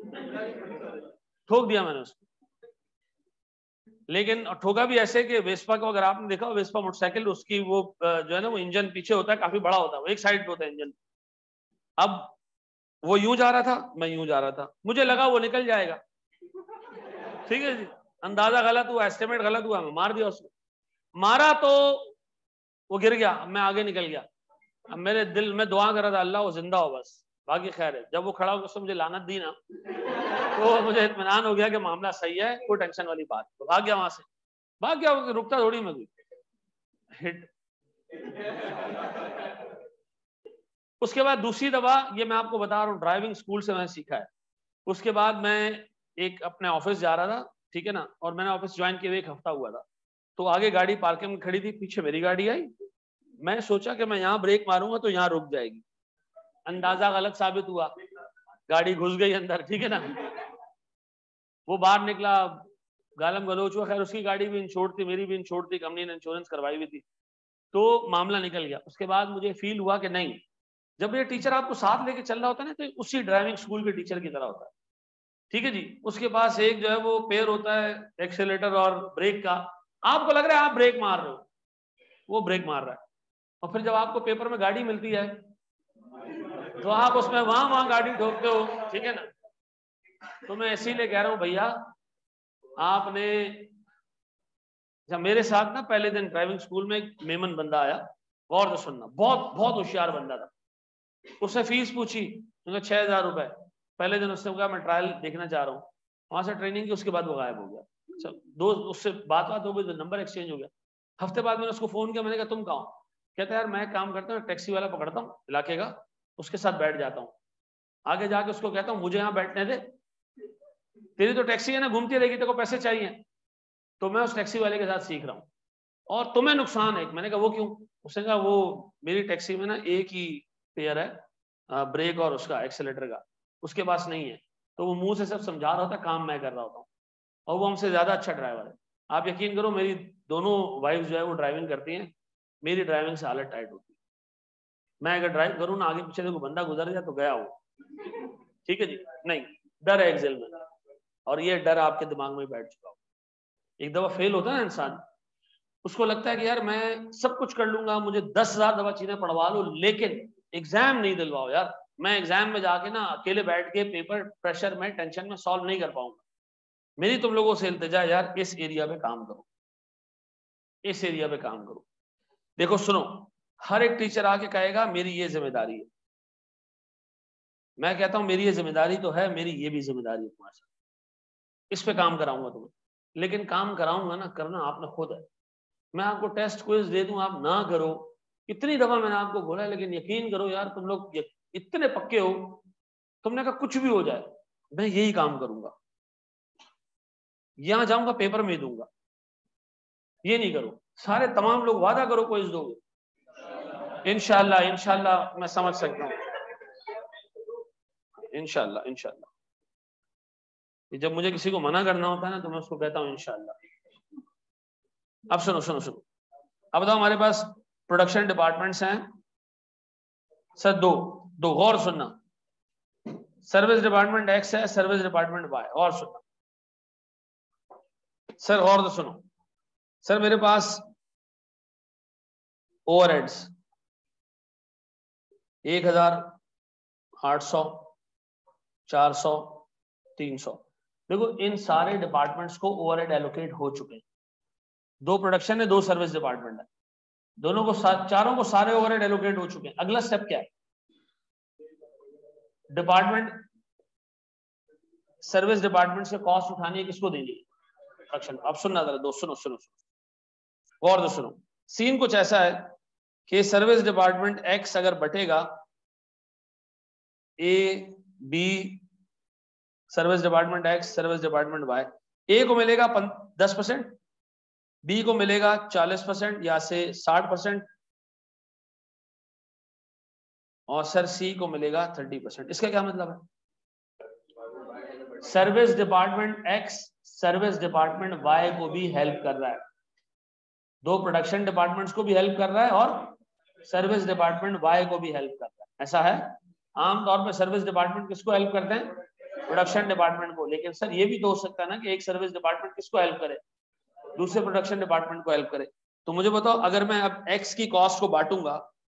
ठोक दिया मैंने उसको, लेकिन ठोका भी ऐसे कि वेस्पा को अगर आपने देखा, वेस्पा मोटरसाइकिल, उसकी वो जो है ना वो इंजन पीछे होता है, काफी बड़ा होता है, वो एक साइड पे होता है इंजन। अब वो यूं जा रहा था, मैं यूं जा रहा था, मुझे लगा वो निकल जाएगा, ठीक है जी, अंदाजा गलत हुआ, एस्टिमेट गलत हुआ, मैं मार दिया उसको, मारा तो वो गिर गया, मैं आगे निकल गया। अब मेरे दिल में दुआ कर रहा था, अल्लाह वो जिंदा हो बस, बाकी खैर है। जब वो खड़ा होकर उसने मुझे लानत दी ना, तो मुझे इत्मीनान हो गया कि मामला सही है, कोई टेंशन वाली बात। तो भाग गया वहां से, भाग गया, रुकता थोड़ी मैं कोई हिट। उसके बाद दूसरी दफा, ये मैं आपको बता रहा हूँ ड्राइविंग स्कूल से मैंने सीखा है। उसके बाद मैं एक अपने ऑफिस जा रहा था, ठीक है ना, और मैंने ऑफिस ज्वाइन किए हुए 1 हफ्ता हुआ था, तो आगे गाड़ी पार्किंग में खड़ी थी, पीछे मेरी गाड़ी आई, मैं सोचा कि मैं यहाँ ब्रेक मारूंगा तो यहाँ रुक जाएगी, अंदाजा गलत साबित हुआ, गाड़ी घुस गई अंदर, ठीक है ना, वो बाहर निकला, गालम गलोच हुआ, खैर उसकी गाड़ी भी इंश्योर्ड थी, मेरी भी इंश्योर्ड थी, कंपनी ने इंश्योरेंस करवाई हुई थी, तो मामला निकल गया। उसके बाद मुझे फील हुआ कि नहीं, जब ये टीचर आपको साथ लेके चल रहा होता है ना, तो उसी ड्राइविंग स्कूल के टीचर की तरह होता है, ठीक है जी, उसके पास एक जो है वो पेयर होता है एक्सेलेरेटर और ब्रेक का, आपको लग रहा है आप ब्रेक मार रहे हो, वो ब्रेक मार रहा है, और फिर जब आपको पेपर में गाड़ी मिलती है तो आप उसमें वहां गाड़ी ठोकते हो, ठीक है ना। तो मैं इसीलिए कह रहा हूं भैया, आपने, जब मेरे साथ ना पहले दिन ड्राइविंग स्कूल में एक मेमन बंदा आया, गौर से सुनना, बहुत बहुत होशियार बंदा था। उससे फीस पूछी, 6,000 रुपए। पहले दिन उसने कहा मैं ट्रायल देखना चाह रहा हूँ, वहां से ट्रेनिंग की, उसके बाद वो गायब हो गया। चल दो उससे बात हो गई तो नंबर एक्सचेंज हो गया। हफ्ते बाद मैंने उसको फोन किया, मैंने कहा तुम कहाँ हो? कहता है यार मैं काम करता हूँ, टैक्सी वाला पकड़ता हूँ इलाके का, उसके साथ बैठ जाता हूँ। आगे जाके उसको कहता हूँ मुझे यहाँ बैठने दे, तेरी तो टैक्सी है ना, घूमती रहेगी, तेरे को पैसे चाहिए। तो मैं उस टैक्सी वाले के साथ सीख रहा हूँ और तुम्हें नुकसान है। मैंने कहा वो क्यों? उसने कहा वो मेरी टैक्सी में ना एक ही पेयर है, ब्रेक और उसका एक्सेलेटर का, उसके पास नहीं है। तो वो मुंह से सब समझा रहा था, काम मैं कर रहा होता हूँ, और वो हमसे ज्यादा अच्छा ड्राइवर है। आप यकीन करो मेरी दोनों वाइफ जो है वो ड्राइविंग करती हैं, मेरी ड्राइविंग से हालत टाइट होती है। मैं अगर ड्राइव करूँ ना, आगे पीछे से कोई बंदा गुजर जाए तो गया वो, ठीक है जी। नहीं, डर है एक्सेल में, और ये डर आपके दिमाग में बैठ चुका हो। एक दफा फेल होता है ना इंसान, उसको लगता है कि यार मैं सब कुछ कर लूंगा, मुझे 10,000 दफा चीजें पढ़वा लो, लेकिन एग्जाम नहीं दिलवाओ यार। मैं एग्जाम में जाके ना अकेले बैठ के पेपर प्रेशर में, टेंशन में सॉल्व नहीं कर पाऊंगा। मेरी तुम लोगों से इल्तिजा है यार, इस एरिया पे काम करो, इस एरिया पे काम करो। देखो सुनो, हर एक टीचर आके कहेगा मेरी ये जिम्मेदारी है, मैं कहता हूं मेरी ये जिम्मेदारी तो है, मेरी ये भी जिम्मेदारी है तुम्हारे साथ, इस पे काम कराऊंगा तुम्हें। लेकिन काम कराऊंगा ना, करना आपने खुद है। मैं आपको टेस्ट क्विज दे दूं, आप ना करो, इतनी दफा मैंने आपको बोला है, लेकिन यकीन करो यार तुम लोग इतने पक्के हो, तुमने कहा कुछ भी हो जाए मैं यही काम करूंगा, यहां जाऊंगा पेपर में दूंगा, ये नहीं करो। सारे तमाम लोग वादा करो क्विज दोगे, इंशाल्लाह इंशाल्लाह, मैं समझ सकता हूँ, इंशाल्लाह इंशाल्लाह। जब मुझे किसी को मना करना होता है ना, तो मैं उसको कहता हूँ इंशाल्लाह। अब सुनो सुनो सुनो, अब बताओ हमारे पास प्रोडक्शन डिपार्टमेंट्स हैं सर, दो दो, गौर सुनना। सर्विस डिपार्टमेंट एक्स है, सर्विस डिपार्टमेंट वाई। और सुनना सर, और तो सुनो सर, मेरे पास ओवरहेड्स 1,800, 400, 300। देखो इन सारे डिपार्टमेंट्स को ओवरहेड एलोकेट हो चुके हैं। दो प्रोडक्शन है, दो सर्विस डिपार्टमेंट है, दोनों को चारों को सारे ओवरहेड एलोकेट हो चुके हैं। अगला स्टेप क्या है? डिपार्टमेंट, सर्विस डिपार्टमेंट से कॉस्ट उठानी है, किसको देनी है? प्रोडक्शन। अब सुनना जरा दोस्त, सुनो सुनो सुनो और तो सुनो। सीन कुछ ऐसा है कि सर्विस डिपार्टमेंट एक्स अगर बटेगा A B, service department X service department Y, A को मिलेगा 10%, बी को मिलेगा 40% या से 60%, और सर सी को मिलेगा 30%। इसका क्या मतलब है? Service department X service department Y को भी हेल्प कर रहा है, दो प्रोडक्शन डिपार्टमेंट्स को भी हेल्प कर रहा है और सर्विस डिपार्टमेंट वाई को भी हेल्प कर रहा है। ऐसा है, आमतौर पर सर्विस डिपार्टमेंट किसको हेल्प करते हैं? प्रोडक्शन डिपार्टमेंट को। लेकिन सर ये भी तो हो सकता है ना कि एक सर्विस डिपार्टमेंट किसको हेल्प करे? दूसरे प्रोडक्शन डिपार्टमेंट को हेल्प करे। तो मुझे बताओ, अगर मैं अब एक्स की कॉस्ट को बांटूंगा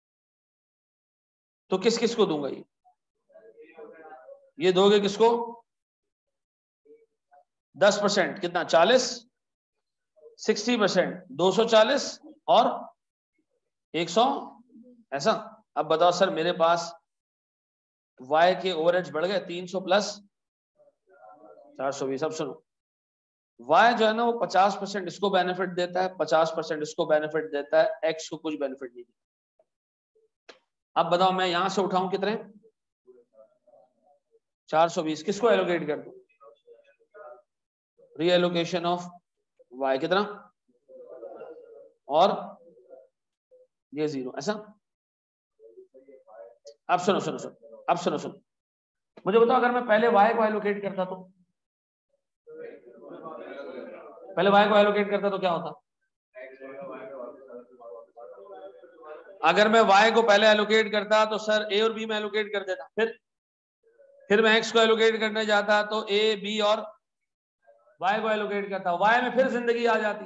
तो किस किस को दूंगा? ये दोगे किसको? 10%, कितना? 40, 60%, 240 और 100, ऐसा। अब बताओ सर, मेरे पास वाई के ओवरहेड्स बढ़ गए 300 प्लस 420। अब सुनो, वाई जो है ना वो 50% इसको बेनिफिट देता है, 50% इसको बेनिफिट देता है, एक्स को कुछ बेनिफिट नहीं देता। अब बताओ मैं यहां से उठाऊं कितने? 420, किसको एलोकेट कर दूं? रीएलोकेशन ऑफ वाई कितना, और ये 0, ऐसा। अब सुनो सुनो सुनो, अब सुनो सुनो, मुझे बताओ अगर मैं पहले वाई को एलोकेट करता तो, पहले वाई को एलोकेट करता तो क्या होता? अगर मैं वाई को पहले एलोकेट करता तो सर ए और बी में एलोकेट कर देता, फिर मैं एक्स को एलोकेट करने जाता तो ए बी और वाई को एलोकेट करता, वाई में फिर जिंदगी आ जाती,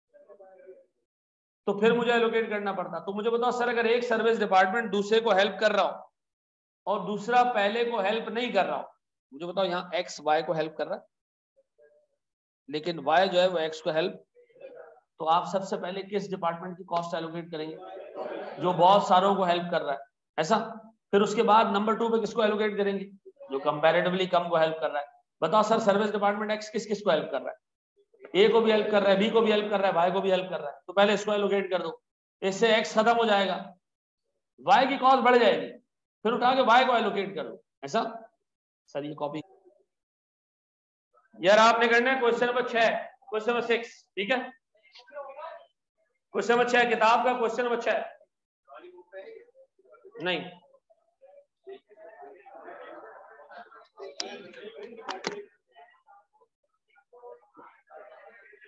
तो फिर मुझे एलोकेट करना पड़ता। तो मुझे बताओ सर, अगर एक सर्विस डिपार्टमेंट दूसरे को हेल्प कर रहा हो और दूसरा पहले को हेल्प नहीं कर रहा हो, मुझे बताओ यहाँ एक्स वाई को हेल्प कर रहा है लेकिन वाई जो है वो एक्स को हेल्प, तो आप सबसे पहले किस डिपार्टमेंट की कॉस्ट एलोकेट करेंगे? जो बहुत सारों को हेल्प कर रहा है, ऐसा। फिर उसके बाद नंबर 2 पे किसको एलोकेट करेंगे? जो कंपैरेटिवली कम को हेल्प कर रहा है। बताओ सर, सर्विस डिपार्टमेंट एक्स किस किस को हेल्प कर रहा है? ए को भी हेल्प कर रहा है, बी को भी हेल्प कर रहा है, वाई को भी हेल्प कर रहा है, तो पहले इसको एलोकेट कर दो, इससे एक्स खत्म हो जाएगा, वाई की कॉस्ट बढ़ जाएगी, फिर उठा के वाई को एलोकेट कर दो, ऐसा। सर ये कॉपी यार आपने करना है। क्वेश्चन नंबर 6, क्वेश्चन नंबर 6, ठीक है। क्वेश्चन नंबर 6 किताब का क्वेश्चन नंबर 6 नहीं